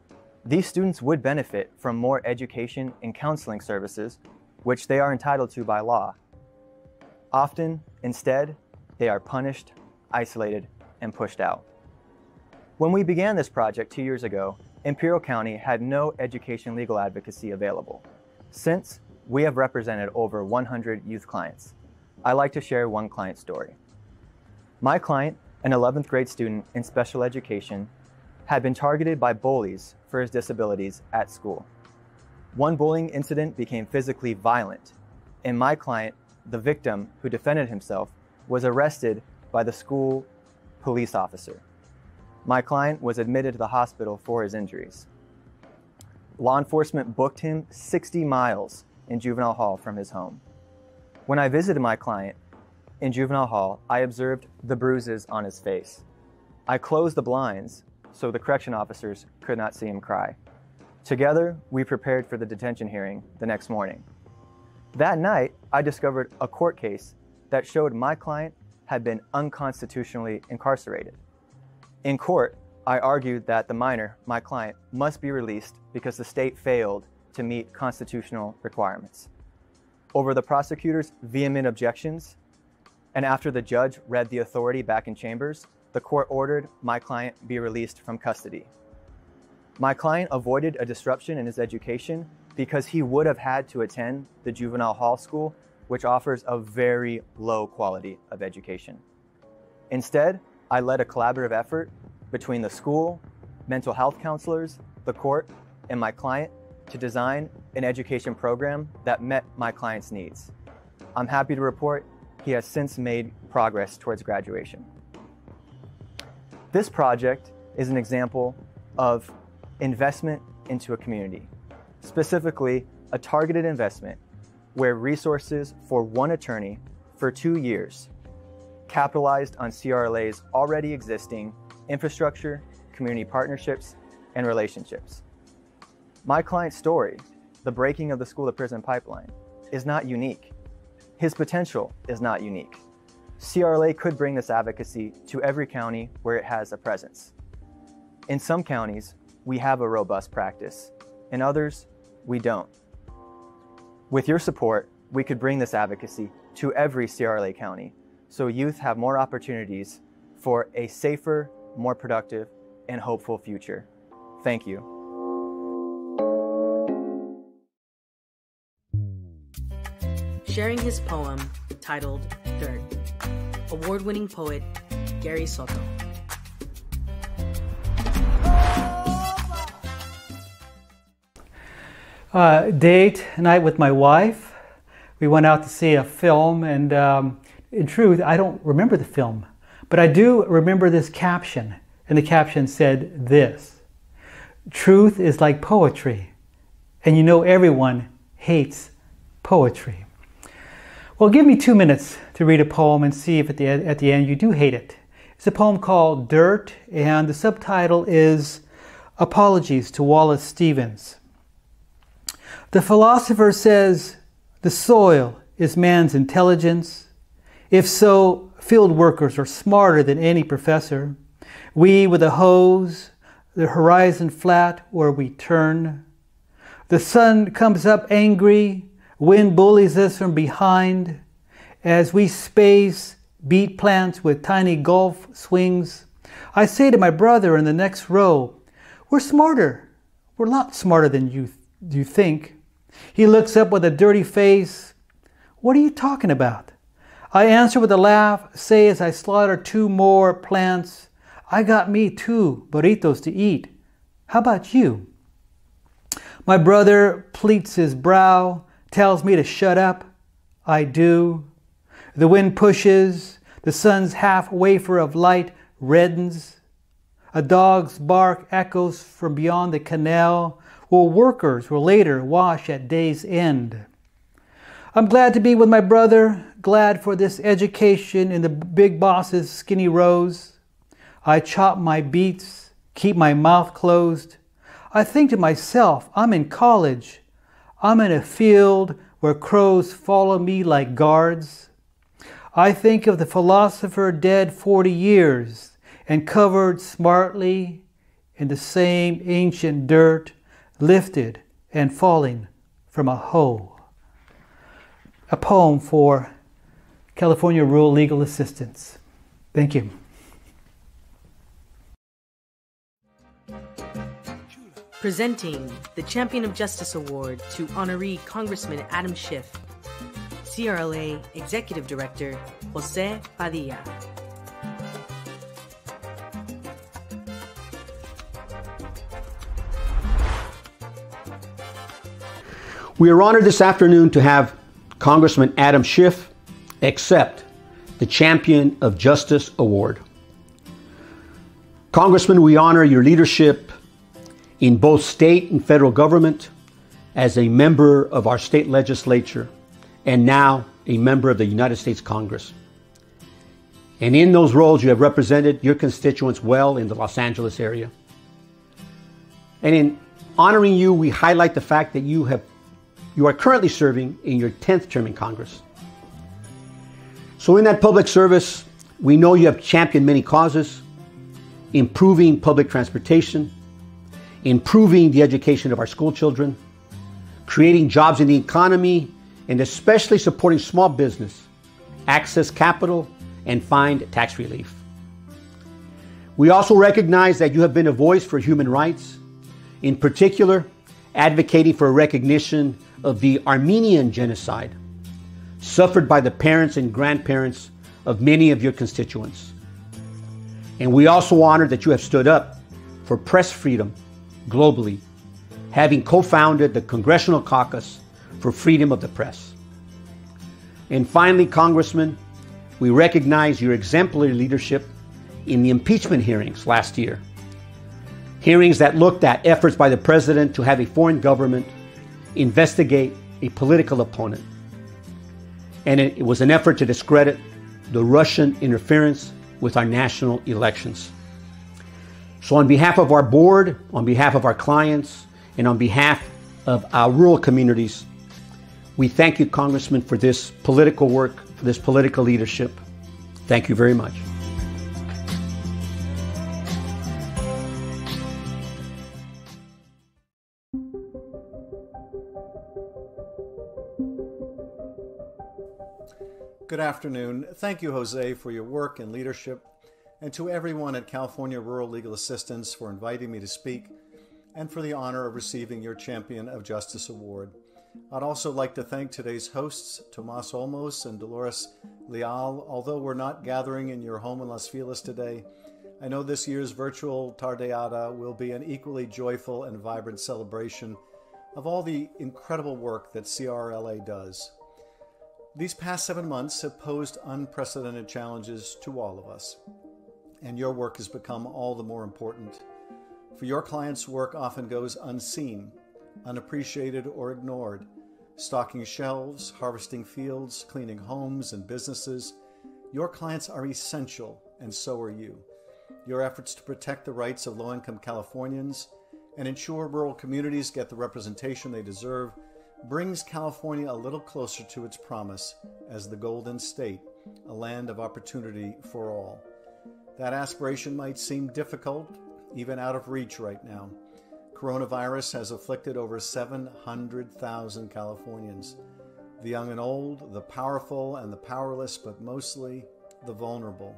these students would benefit from more education and counseling services, which they are entitled to by law. Often, instead, they are punished, isolated, and pushed out. When we began this project two years ago, Imperial County had no education legal advocacy available. Since, we have represented over one hundred youth clients. I like to share one client story. My client, an eleventh grade student in special education, had been targeted by bullies for his disabilities at school. One bullying incident became physically violent, and my client, the victim who defended himself, was arrested by the school police officer. My client was admitted to the hospital for his injuries. Law enforcement booked him sixty miles in juvenile hall from his home. When I visited my client in juvenile hall, I observed the bruises on his face. I closed the blinds so the correction officers could not see him cry. Together, we prepared for the detention hearing the next morning. That night, I discovered a court case that showed my client had been unconstitutionally incarcerated. In court, I argued that the minor, my client, must be released because the state failed to meet constitutional requirements. Over the prosecutor's vehement objections, and after the judge read the authority back in chambers, the court ordered my client be released from custody. My client avoided a disruption in his education because he would have had to attend the juvenile hall school, which offers a very low quality of education. Instead, I led a collaborative effort between the school, mental health counselors, the court, and my client to design an education program that met my client's needs. I'm happy to report he has since made progress towards graduation. This project is an example of investment into a community, specifically a targeted investment where resources for one attorney for two years capitalized on C R L A's already existing infrastructure, community partnerships, and relationships. My client's story, the breaking of the school-to-prison pipeline, is not unique. His potential is not unique. C R L A could bring this advocacy to every county where it has a presence. In some counties, we have a robust practice. In others, we don't. With your support, we could bring this advocacy to every C R L A county so youth have more opportunities for a safer, more productive, and hopeful future. Thank you. Sharing his poem titled Dirt, award-winning poet Gary Soto. Uh, date night with my wife. We went out to see a film, and um, in truth, I don't remember the film, but I do remember this caption, and the caption said this: "Truth is like poetry, and you know everyone hates poetry." Well, give me two minutes to read a poem and see if at the, at the end you do hate it. It's a poem called Dirt, and the subtitle is Apologies to Wallace Stevens. The philosopher says the soil is man's intelligence. If so, field workers are smarter than any professor. We with a hose, the horizon flat where we turn. The sun comes up angry, wind bullies us from behind. As we space beet plants with tiny golf swings, I say to my brother in the next row, we're smarter. We're a lot smarter than you, you think. He looks up with a dirty face. What are you talking about? I answer with a laugh, say as I slaughter two more plants, I got me two burritos to eat. How about you? My brother pleats his brow, tells me to shut up. I do. The wind pushes, the sun's half wafer of light reddens. A dog's bark echoes from beyond the canal, where workers will later wash at day's end. I'm glad to be with my brother, glad for this education in the big boss's skinny rows. I chop my beets, keep my mouth closed. I think to myself, I'm in college. I'm in a field where crows follow me like guards. I think of the philosopher dead forty years and covered smartly in the same ancient dirt lifted and falling from a hoe. A poem for California Rural Legal Assistance. Thank you. Presenting the Champion of Justice Award to honoree Congressman Adam Schiff, C R L A Executive Director Jose Padilla. We are honored this afternoon to have Congressman Adam Schiff accept the Champion of Justice Award. Congressman, we honor your leadership in both state and federal government, as a member of our state legislature, and now a member of the United States Congress. And in those roles, you have represented your constituents well in the Los Angeles area. And in honoring you, we highlight the fact that you have you are currently serving in your tenth term in Congress. So in that public service, we know you have championed many causes, improving public transportation, improving the education of our school children, creating jobs in the economy, and especially supporting small business, access capital, and find tax relief. We also recognize that you have been a voice for human rights, in particular, advocating for recognition of the Armenian genocide suffered by the parents and grandparents of many of your constituents. And we also honor that you have stood up for press freedom globally, having co-founded the Congressional Caucus for Freedom of the Press. And finally, Congressman, we recognize your exemplary leadership in the impeachment hearings last year. Hearings that looked at efforts by the president to have a foreign government investigate a political opponent. And it was an effort to discredit the Russian interference with our national elections. So on behalf of our board, on behalf of our clients, and on behalf of our rural communities, we thank you, Congressman, for this political work, for this political leadership. Thank you very much. Good afternoon. Thank you, Jose, for your work and leadership, and to everyone at California Rural Legal Assistance for inviting me to speak, and for the honor of receiving your Champion of Justice Award. I'd also like to thank today's hosts, Tomas Olmos and Dolores Leal. Although we're not gathering in your home in Las Feliz today, I know this year's virtual Tardeada will be an equally joyful and vibrant celebration of all the incredible work that C R L A does. These past seven months have posed unprecedented challenges to all of us, and your work has become all the more important. For your clients' work often goes unseen, unappreciated, or ignored. Stocking shelves, harvesting fields, cleaning homes and businesses. Your clients are essential, and so are you. Your efforts to protect the rights of low-income Californians and ensure rural communities get the representation they deserve brings California a little closer to its promise as the Golden State, a land of opportunity for all. That aspiration might seem difficult, even out of reach right now. Coronavirus has afflicted over seven hundred thousand Californians, the young and old, the powerful and the powerless, but mostly the vulnerable.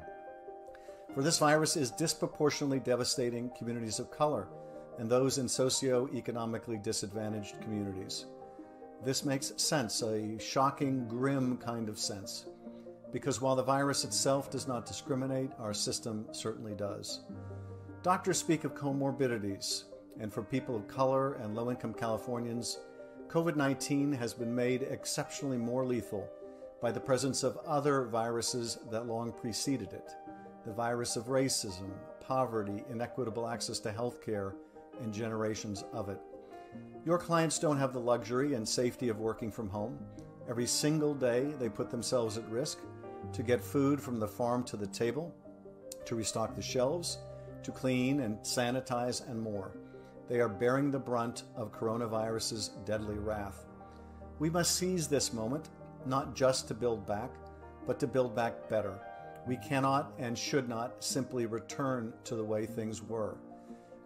For this virus is disproportionately devastating communities of color and those in socioeconomically disadvantaged communities. This makes sense, a shocking, grim kind of sense, because while the virus itself does not discriminate, our system certainly does. Doctors speak of comorbidities, and for people of color and low-income Californians, COVID nineteen has been made exceptionally more lethal by the presence of other viruses that long preceded it. The virus of racism, poverty, inequitable access to health care, and generations of it. Your clients don't have the luxury and safety of working from home. Every single day, they put themselves at risk to get food from the farm to the table, to restock the shelves, to clean and sanitize, and more. They are bearing the brunt of coronavirus's deadly wrath. We must seize this moment, not just to build back, but to build back better. We cannot and should not simply return to the way things were.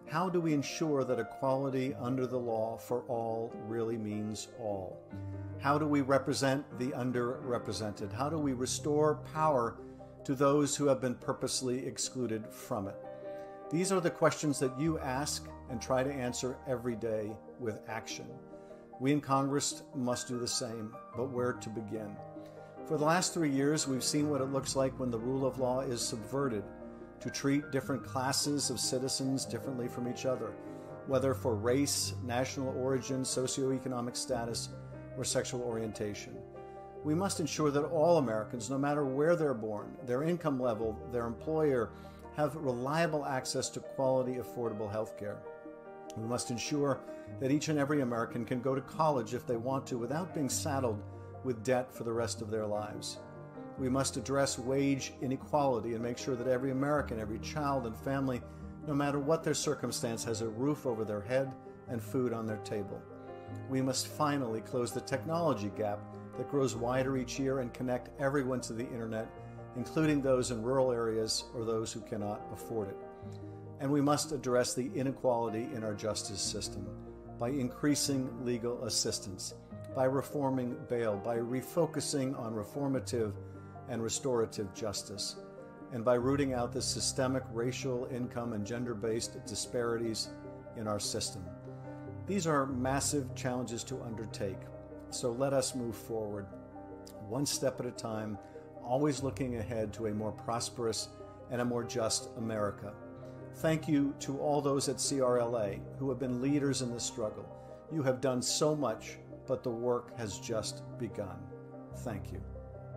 How do we ensure that equality under the law for all really means all? How do we represent the underrepresented? How do we restore power to those who have been purposely excluded from it? These are the questions that you ask and try to answer every day with action. We in Congress must do the same, but where to begin? For the last three years, we've seen what it looks like when the rule of law is subverted to treat different classes of citizens differently from each other, whether for race, national origin, socioeconomic status, or sexual orientation. We must ensure that all Americans, no matter where they're born, their income level, their employer, have reliable access to quality, affordable health care. We must ensure that each and every American can go to college if they want to without being saddled with debt for the rest of their lives. We must address wage inequality and make sure that every American, every child and family, no matter what their circumstance, has a roof over their head and food on their table. We must finally close the technology gap that grows wider each year and connect everyone to the internet, including those in rural areas or those who cannot afford it. And we must address the inequality in our justice system by increasing legal assistance, by reforming bail, by refocusing on reformative and restorative justice, and by rooting out the systemic racial, income, and gender-based disparities in our system. These are massive challenges to undertake, so let us move forward, one step at a time, always looking ahead to a more prosperous and a more just America. Thank you to all those at C R L A who have been leaders in this struggle. You have done so much, but the work has just begun. Thank you.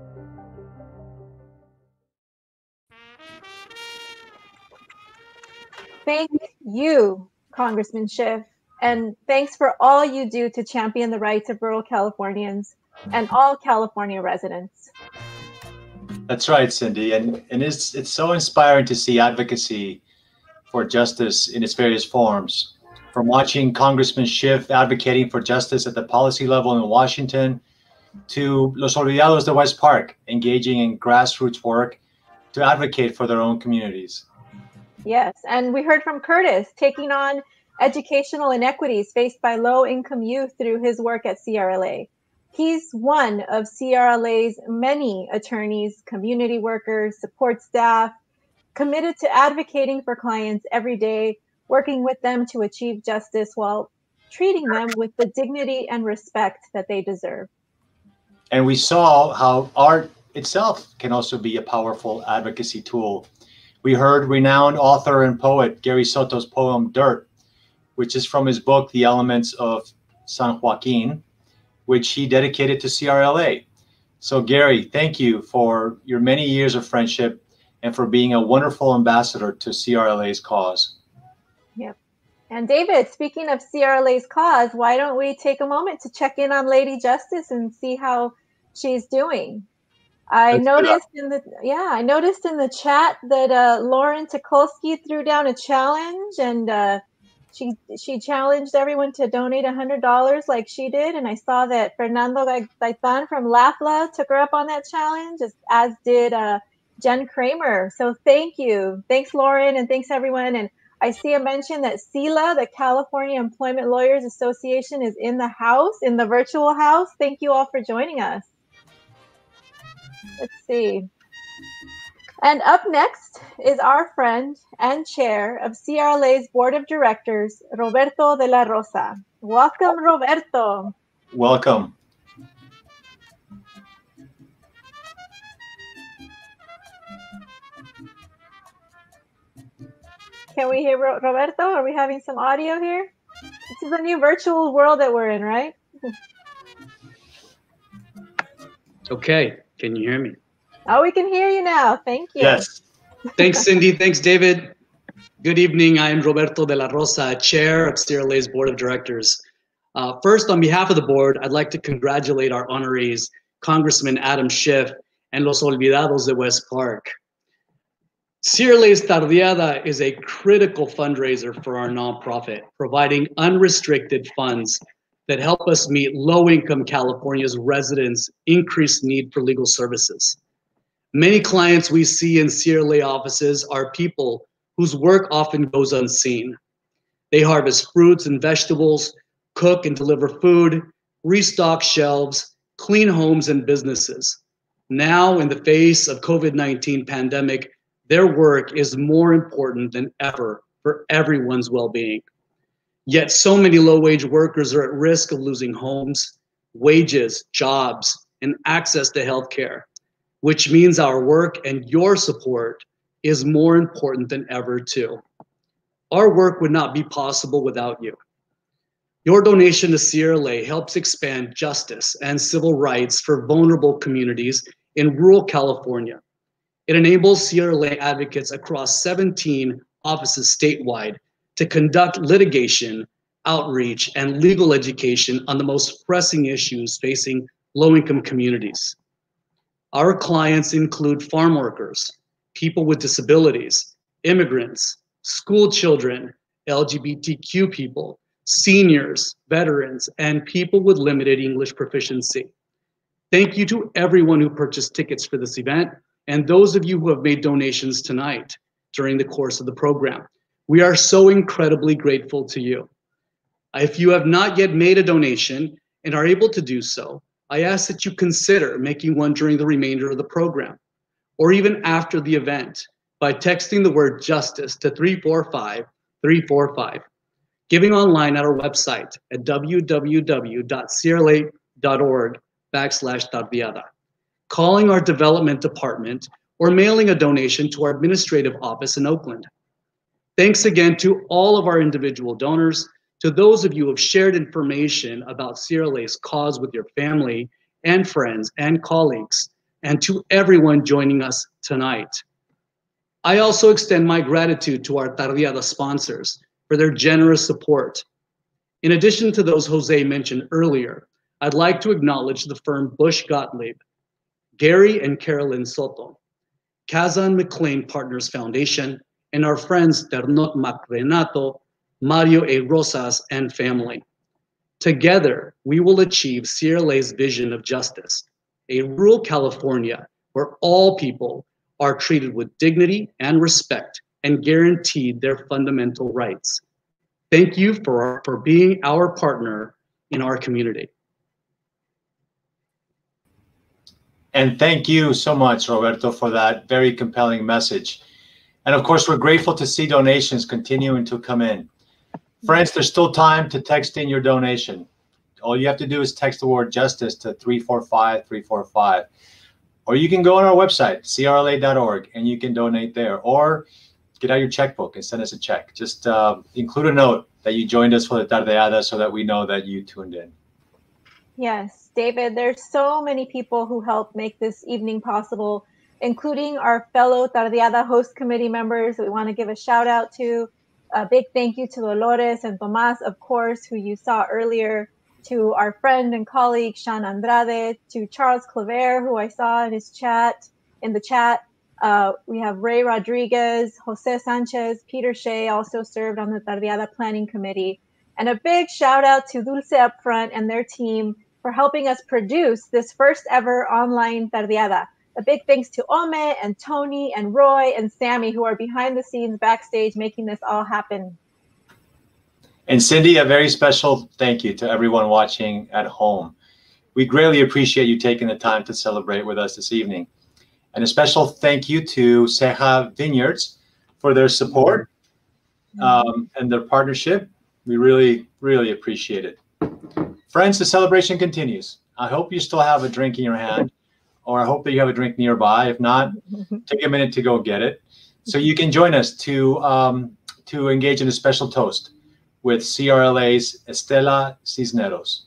Thank you, Congressman Schiff, and thanks for all you do to champion the rights of rural Californians and all California residents. That's right, Cindy, and, and it's, it's so inspiring to see advocacy for justice in its various forms. From watching Congressman Schiff advocating for justice at the policy level in Washington, to Los Olvidados de West Park engaging in grassroots work to advocate for their own communities. Yes, and we heard from Curtis taking on educational inequities faced by low-income youth through his work at C R L A. He's one of C R L A's many attorneys, community workers, support staff, committed to advocating for clients every day, working with them to achieve justice while treating them with the dignity and respect that they deserve. And we saw how art itself can also be a powerful advocacy tool. We heard renowned author and poet Gary Soto's poem, Dirt, which is from his book, The Elements of San Joaquin, which he dedicated to C R L A. So Gary, thank you for your many years of friendship and for being a wonderful ambassador to C R L A's cause. Yep. And David, speaking of C R L A's cause, why don't we take a moment to check in on Lady Justice and see how she's doing? I Let's noticed in the yeah, I noticed in the chat that uh, Lauren Tukolsky threw down a challenge, and uh, she she challenged everyone to donate a hundred dollars like she did. And I saw that Fernando Gaitán from Lafla took her up on that challenge, as, as did uh, Jen Kramer. So thank you, thanks Lauren, and thanks everyone. And I see a mention that C E L A, the California Employment Lawyers Association, is in the house, in the virtual house. Thank you all for joining us. Let's see. And up next is our friend and chair of C R L A's Board of Directors, Roberto de la Rosa. Welcome, Roberto. Welcome. Can we hear Roberto? Are we having some audio here? This is a new virtual world that we're in, right? Okay, can you hear me? Oh, we can hear you now. Thank you. Yes. Thanks, Cindy. Thanks, David. Good evening. I am Roberto de la Rosa, Chair of C R L A's Board of Directors. Uh, first, on behalf of the board, I'd like to congratulate our honorees, Congressman Adam Schiff and Los Olvidados de West Park. C R L A's Tardeada is a critical fundraiser for our nonprofit, providing unrestricted funds that help us meet low-income California's residents' increased need for legal services. Many clients we see in C R L A offices are people whose work often goes unseen. They harvest fruits and vegetables, cook and deliver food, restock shelves, clean homes and businesses. Now, in the face of COVID nineteen pandemic, their work is more important than ever for everyone's well-being. Yet so many low-wage workers are at risk of losing homes, wages, jobs, and access to health care, which means our work and your support is more important than ever too. Our work would not be possible without you. Your donation to C R L A helps expand justice and civil rights for vulnerable communities in rural California. It enables C R L A advocates across seventeen offices statewide to conduct litigation, outreach, and legal education on the most pressing issues facing low-income communities. Our clients include farm workers, people with disabilities, immigrants, school children, L G B T Q people, seniors, veterans, and people with limited English proficiency. Thank you to everyone who purchased tickets for this event and those of you who have made donations tonight during the course of the program. We are so incredibly grateful to you. If you have not yet made a donation and are able to do so, I ask that you consider making one during the remainder of the program, or even after the event, by texting the word justice to three four five three four five. Giving online at our website at w w w dot c r l a dot org backslash Tardeada. Calling our development department or mailing a donation to our administrative office in Oakland. Thanks again to all of our individual donors, to those of you who have shared information about C R L A's cause with your family and friends and colleagues, and to everyone joining us tonight. I also extend my gratitude to our Tardeada sponsors for their generous support. In addition to those Jose mentioned earlier, I'd like to acknowledge the firm Bush Gottlieb, Gary and Carolyn Soto, Kazan McLean Partners Foundation, and our friends Ternot Macrenato, Mario A. Rosas, and family. Together, we will achieve C R L A's vision of justice, a rural California where all people are treated with dignity and respect and guaranteed their fundamental rights. Thank you for, for being our partner in our community. And thank you so much, Roberto, for that very compelling message. And of course, we're grateful to see donations continuing to come in. Friends, there's still time to text in your donation. All you have to do is text the word justice to three four five three four five. Or you can go on our website, C R L A dot org, and you can donate there. Or get out your checkbook and send us a check. Just uh, include a note that you joined us for the Tardeada so that we know that you tuned in. Yes, David, there's so many people who helped make this evening possible, including our fellow Tardeada host committee members we want to give a shout out to. A big thank you to Dolores and Tomas, of course, who you saw earlier, to our friend and colleague, Sean Andrade, to Charles Claver, who I saw in his chat, in the chat. Uh, we have Ray Rodriguez, Jose Sanchez, Peter Shea also served on the Tardeada Planning Committee. And a big shout out to Dulce Upfront and their team for helping us produce this first ever online Tardeada. A big thanks to Ome and Tony and Roy and Sammy, who are behind the scenes backstage making this all happen. And Cindy, a very special thank you to everyone watching at home. We greatly appreciate you taking the time to celebrate with us this evening. And a special thank you to Ceja Vineyards for their support um, and their partnership. We really, really appreciate it. Friends, the celebration continues. I hope you still have a drink in your hand, or I hope that you have a drink nearby. If not, take a minute to go get it. So you can join us to, um, to engage in a special toast with C R L A's Estela Cisneros.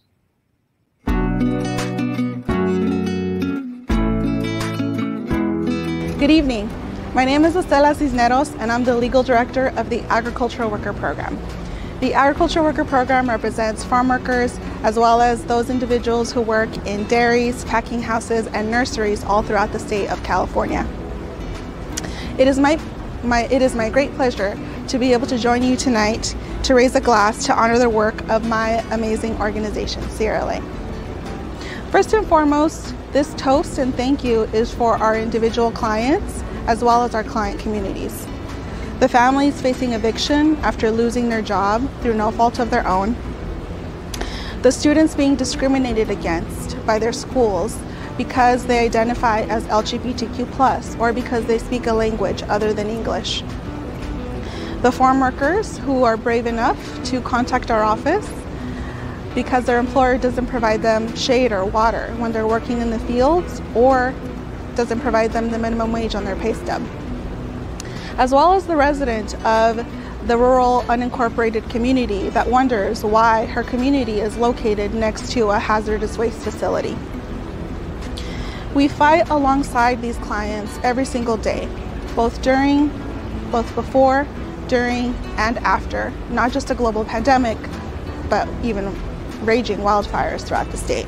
Good evening. My name is Estela Cisneros, and I'm the Legal Director of the Agricultural Worker Program. The Agricultural Worker Program represents farm workers as well as those individuals who work in dairies, packing houses, and nurseries all throughout the state of California. It is my, my, it is my great pleasure to be able to join you tonight to raise a glass to honor the work of my amazing organization, C R L A. First and foremost, this toast and thank you is for our individual clients as well as our client communities. the families facing eviction after losing their job through no fault of their own, the students being discriminated against by their schools because they identify as L G B T Q plus, or because they speak a language other than English. The farm workers who are brave enough to contact our office because their employer doesn't provide them shade or water when they're working in the fields, or doesn't provide them the minimum wage on their pay stub. As well as the resident of the rural unincorporated community that wonders why her community is located next to a hazardous waste facility. We fight alongside these clients every single day, both during, both before, during, and after, not just a global pandemic, but even raging wildfires throughout the state.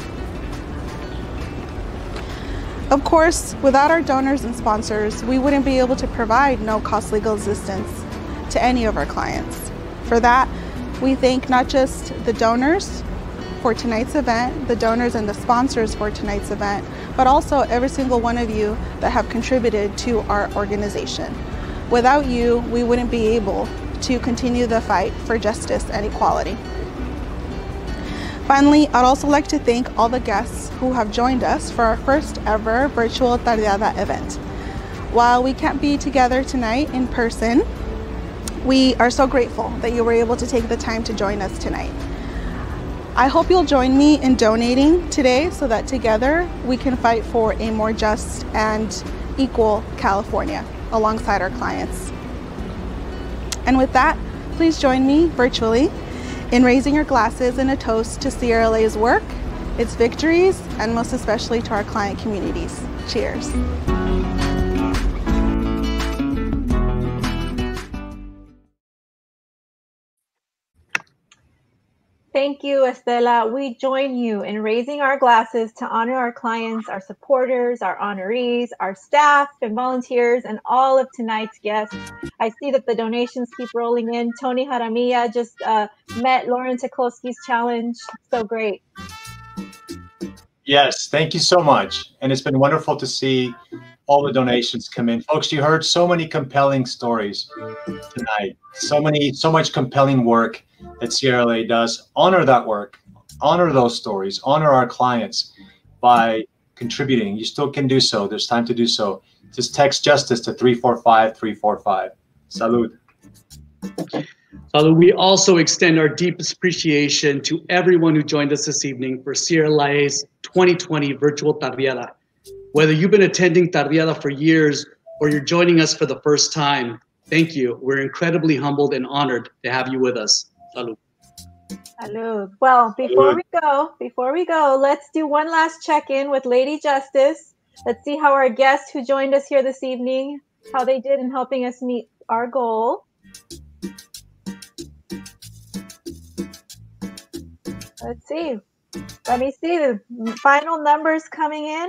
Of course, without our donors and sponsors, we wouldn't be able to provide no-cost legal assistance to any of our clients. For that, we thank not just the donors for tonight's event, the donors and the sponsors for tonight's event, but also every single one of you that have contributed to our organization. Without you, we wouldn't be able to continue the fight for justice and equality. Finally, I'd also like to thank all the guests who have joined us for our first ever virtual Tardeada event. While we can't be together tonight in person, we are so grateful that you were able to take the time to join us tonight. I hope you'll join me in donating today so that together we can fight for a more just and equal California alongside our clients. And with that, please join me virtually in raising your glasses in a toast to C R L A's work, its victories, and most especially to our client communities. Cheers. Thank you, Estela. We join you in raising our glasses to honor our clients, our supporters, our honorees, our staff and volunteers, and all of tonight's guests. I see that the donations keep rolling in. Tony Jaramillo just uh, met Lauren Tukolsky's challenge. So great. Yes, thank you so much. And it's been wonderful to see all the donations come in. Folks, you heard so many compelling stories tonight. So many, so much compelling work that C R L A does. Honor that work, honor those stories, honor our clients by contributing. You still can do so. There's time to do so. Just text justice to three four five three four five. Salud. Salud. We also extend our deepest appreciation to everyone who joined us this evening for C R L A's twenty twenty virtual Tardeada. Whether you've been attending Tardeada for years or you're joining us for the first time, thank you. We're incredibly humbled and honored to have you with us. Salud. Salud. Well, before Salud. we go, before we go, let's do one last check-in with Lady Justice. Let's see how our guests who joined us here this evening, how they did in helping us meet our goal. Let's see. Let me see the final numbers coming in.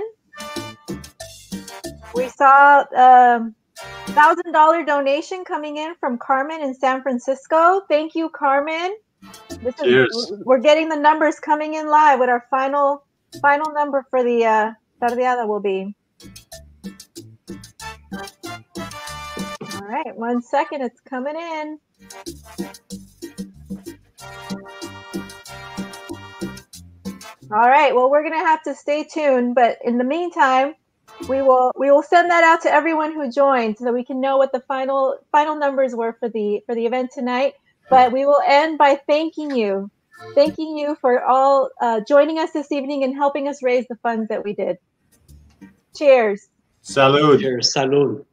We saw a um, one thousand dollar donation coming in from Carmen in San Francisco. Thank you, Carmen. This is, Cheers. We're getting the numbers coming in live. What our final final number for the uh, Tardeada will be. All right, one second. It's coming in. All right. Well, we're gonna have to stay tuned, but in the meantime, we will we will send that out to everyone who joined so that we can know what the final final numbers were for the for the event tonight. But we will end by thanking you, thanking you for all uh, joining us this evening and helping us raise the funds that we did. Cheers. Salud. Cheers. Salud.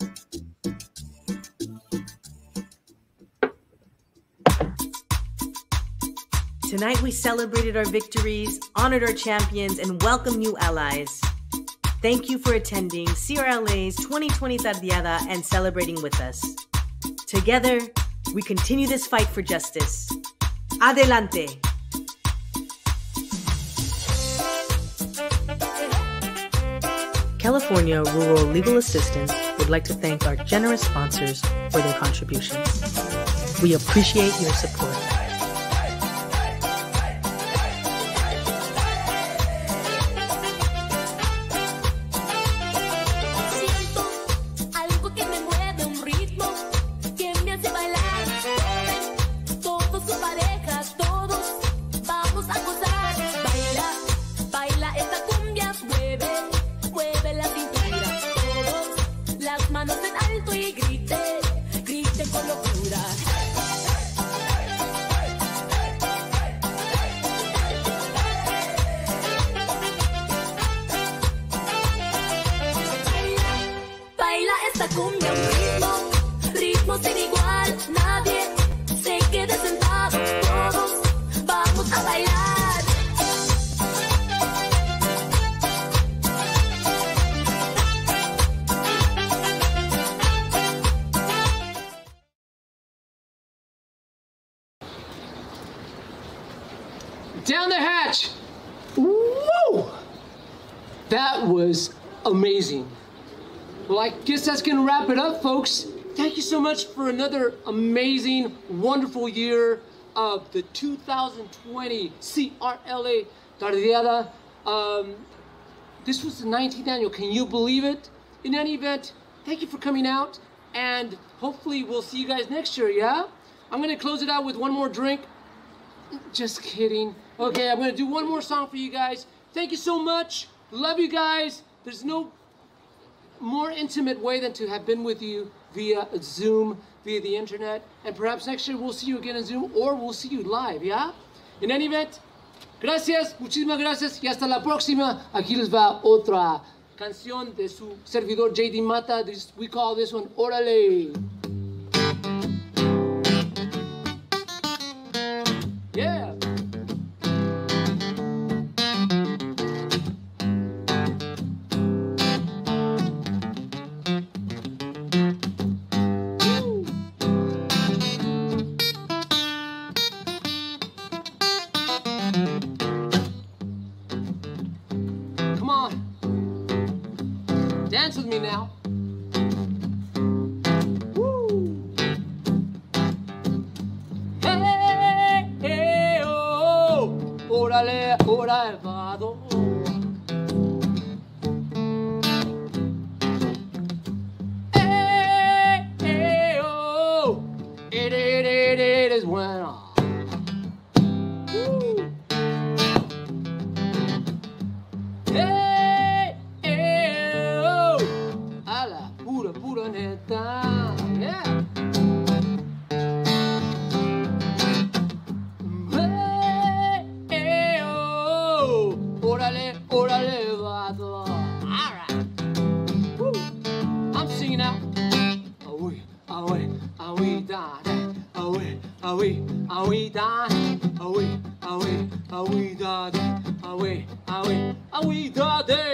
Tonight we celebrated our victories, honored our champions, and welcomed new allies. Thank you for attending C R L A's twenty twenty Tardeada and celebrating with us. Together, we continue this fight for justice. Adelante! California Rural Legal Assistance would like to thank our generous sponsors for their contributions. We appreciate your support. Algo que me mueve un ritmo, cumbia, un ritmo, ritmo sin igual. Nadie se quede sentado, todos vamos a bailar. Down the hatch! Woo! That was amazing. Well, I guess that's gonna wrap it up, folks. Thank you so much for another amazing, wonderful year of the two thousand twenty C R L A Tardeada. Um, this was the nineteenth annual, can you believe it? In any event, thank you for coming out, and hopefully we'll see you guys next year, yeah? I'm gonna close it out with one more drink. Just kidding. Okay, I'm gonna do one more song for you guys. Thank you so much. Love you guys. There's no more intimate way than to have been with you via Zoom, via the internet. And perhaps next year we'll see you again on Zoom, or we'll see you live, yeah? In any event, gracias, muchísimas gracias y hasta la próxima. Aquí les va otra canción de su servidor J D Mata. This, we call this one Órale. Yeah. Come on. Dance with me now. Órale, Olvidados. Eh, eh, oh, it, it, it, it is bueno. Eh, eh, oh, a la pura, pura neta. Yeah. Órale, órale, vato. All right. Woo. I'm singing out. Awi, awi, awi, da, awi, awi, awi, da, awi, awi, awi, da, awi, awi, awi, da, day.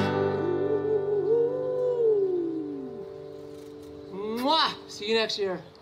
See you next year.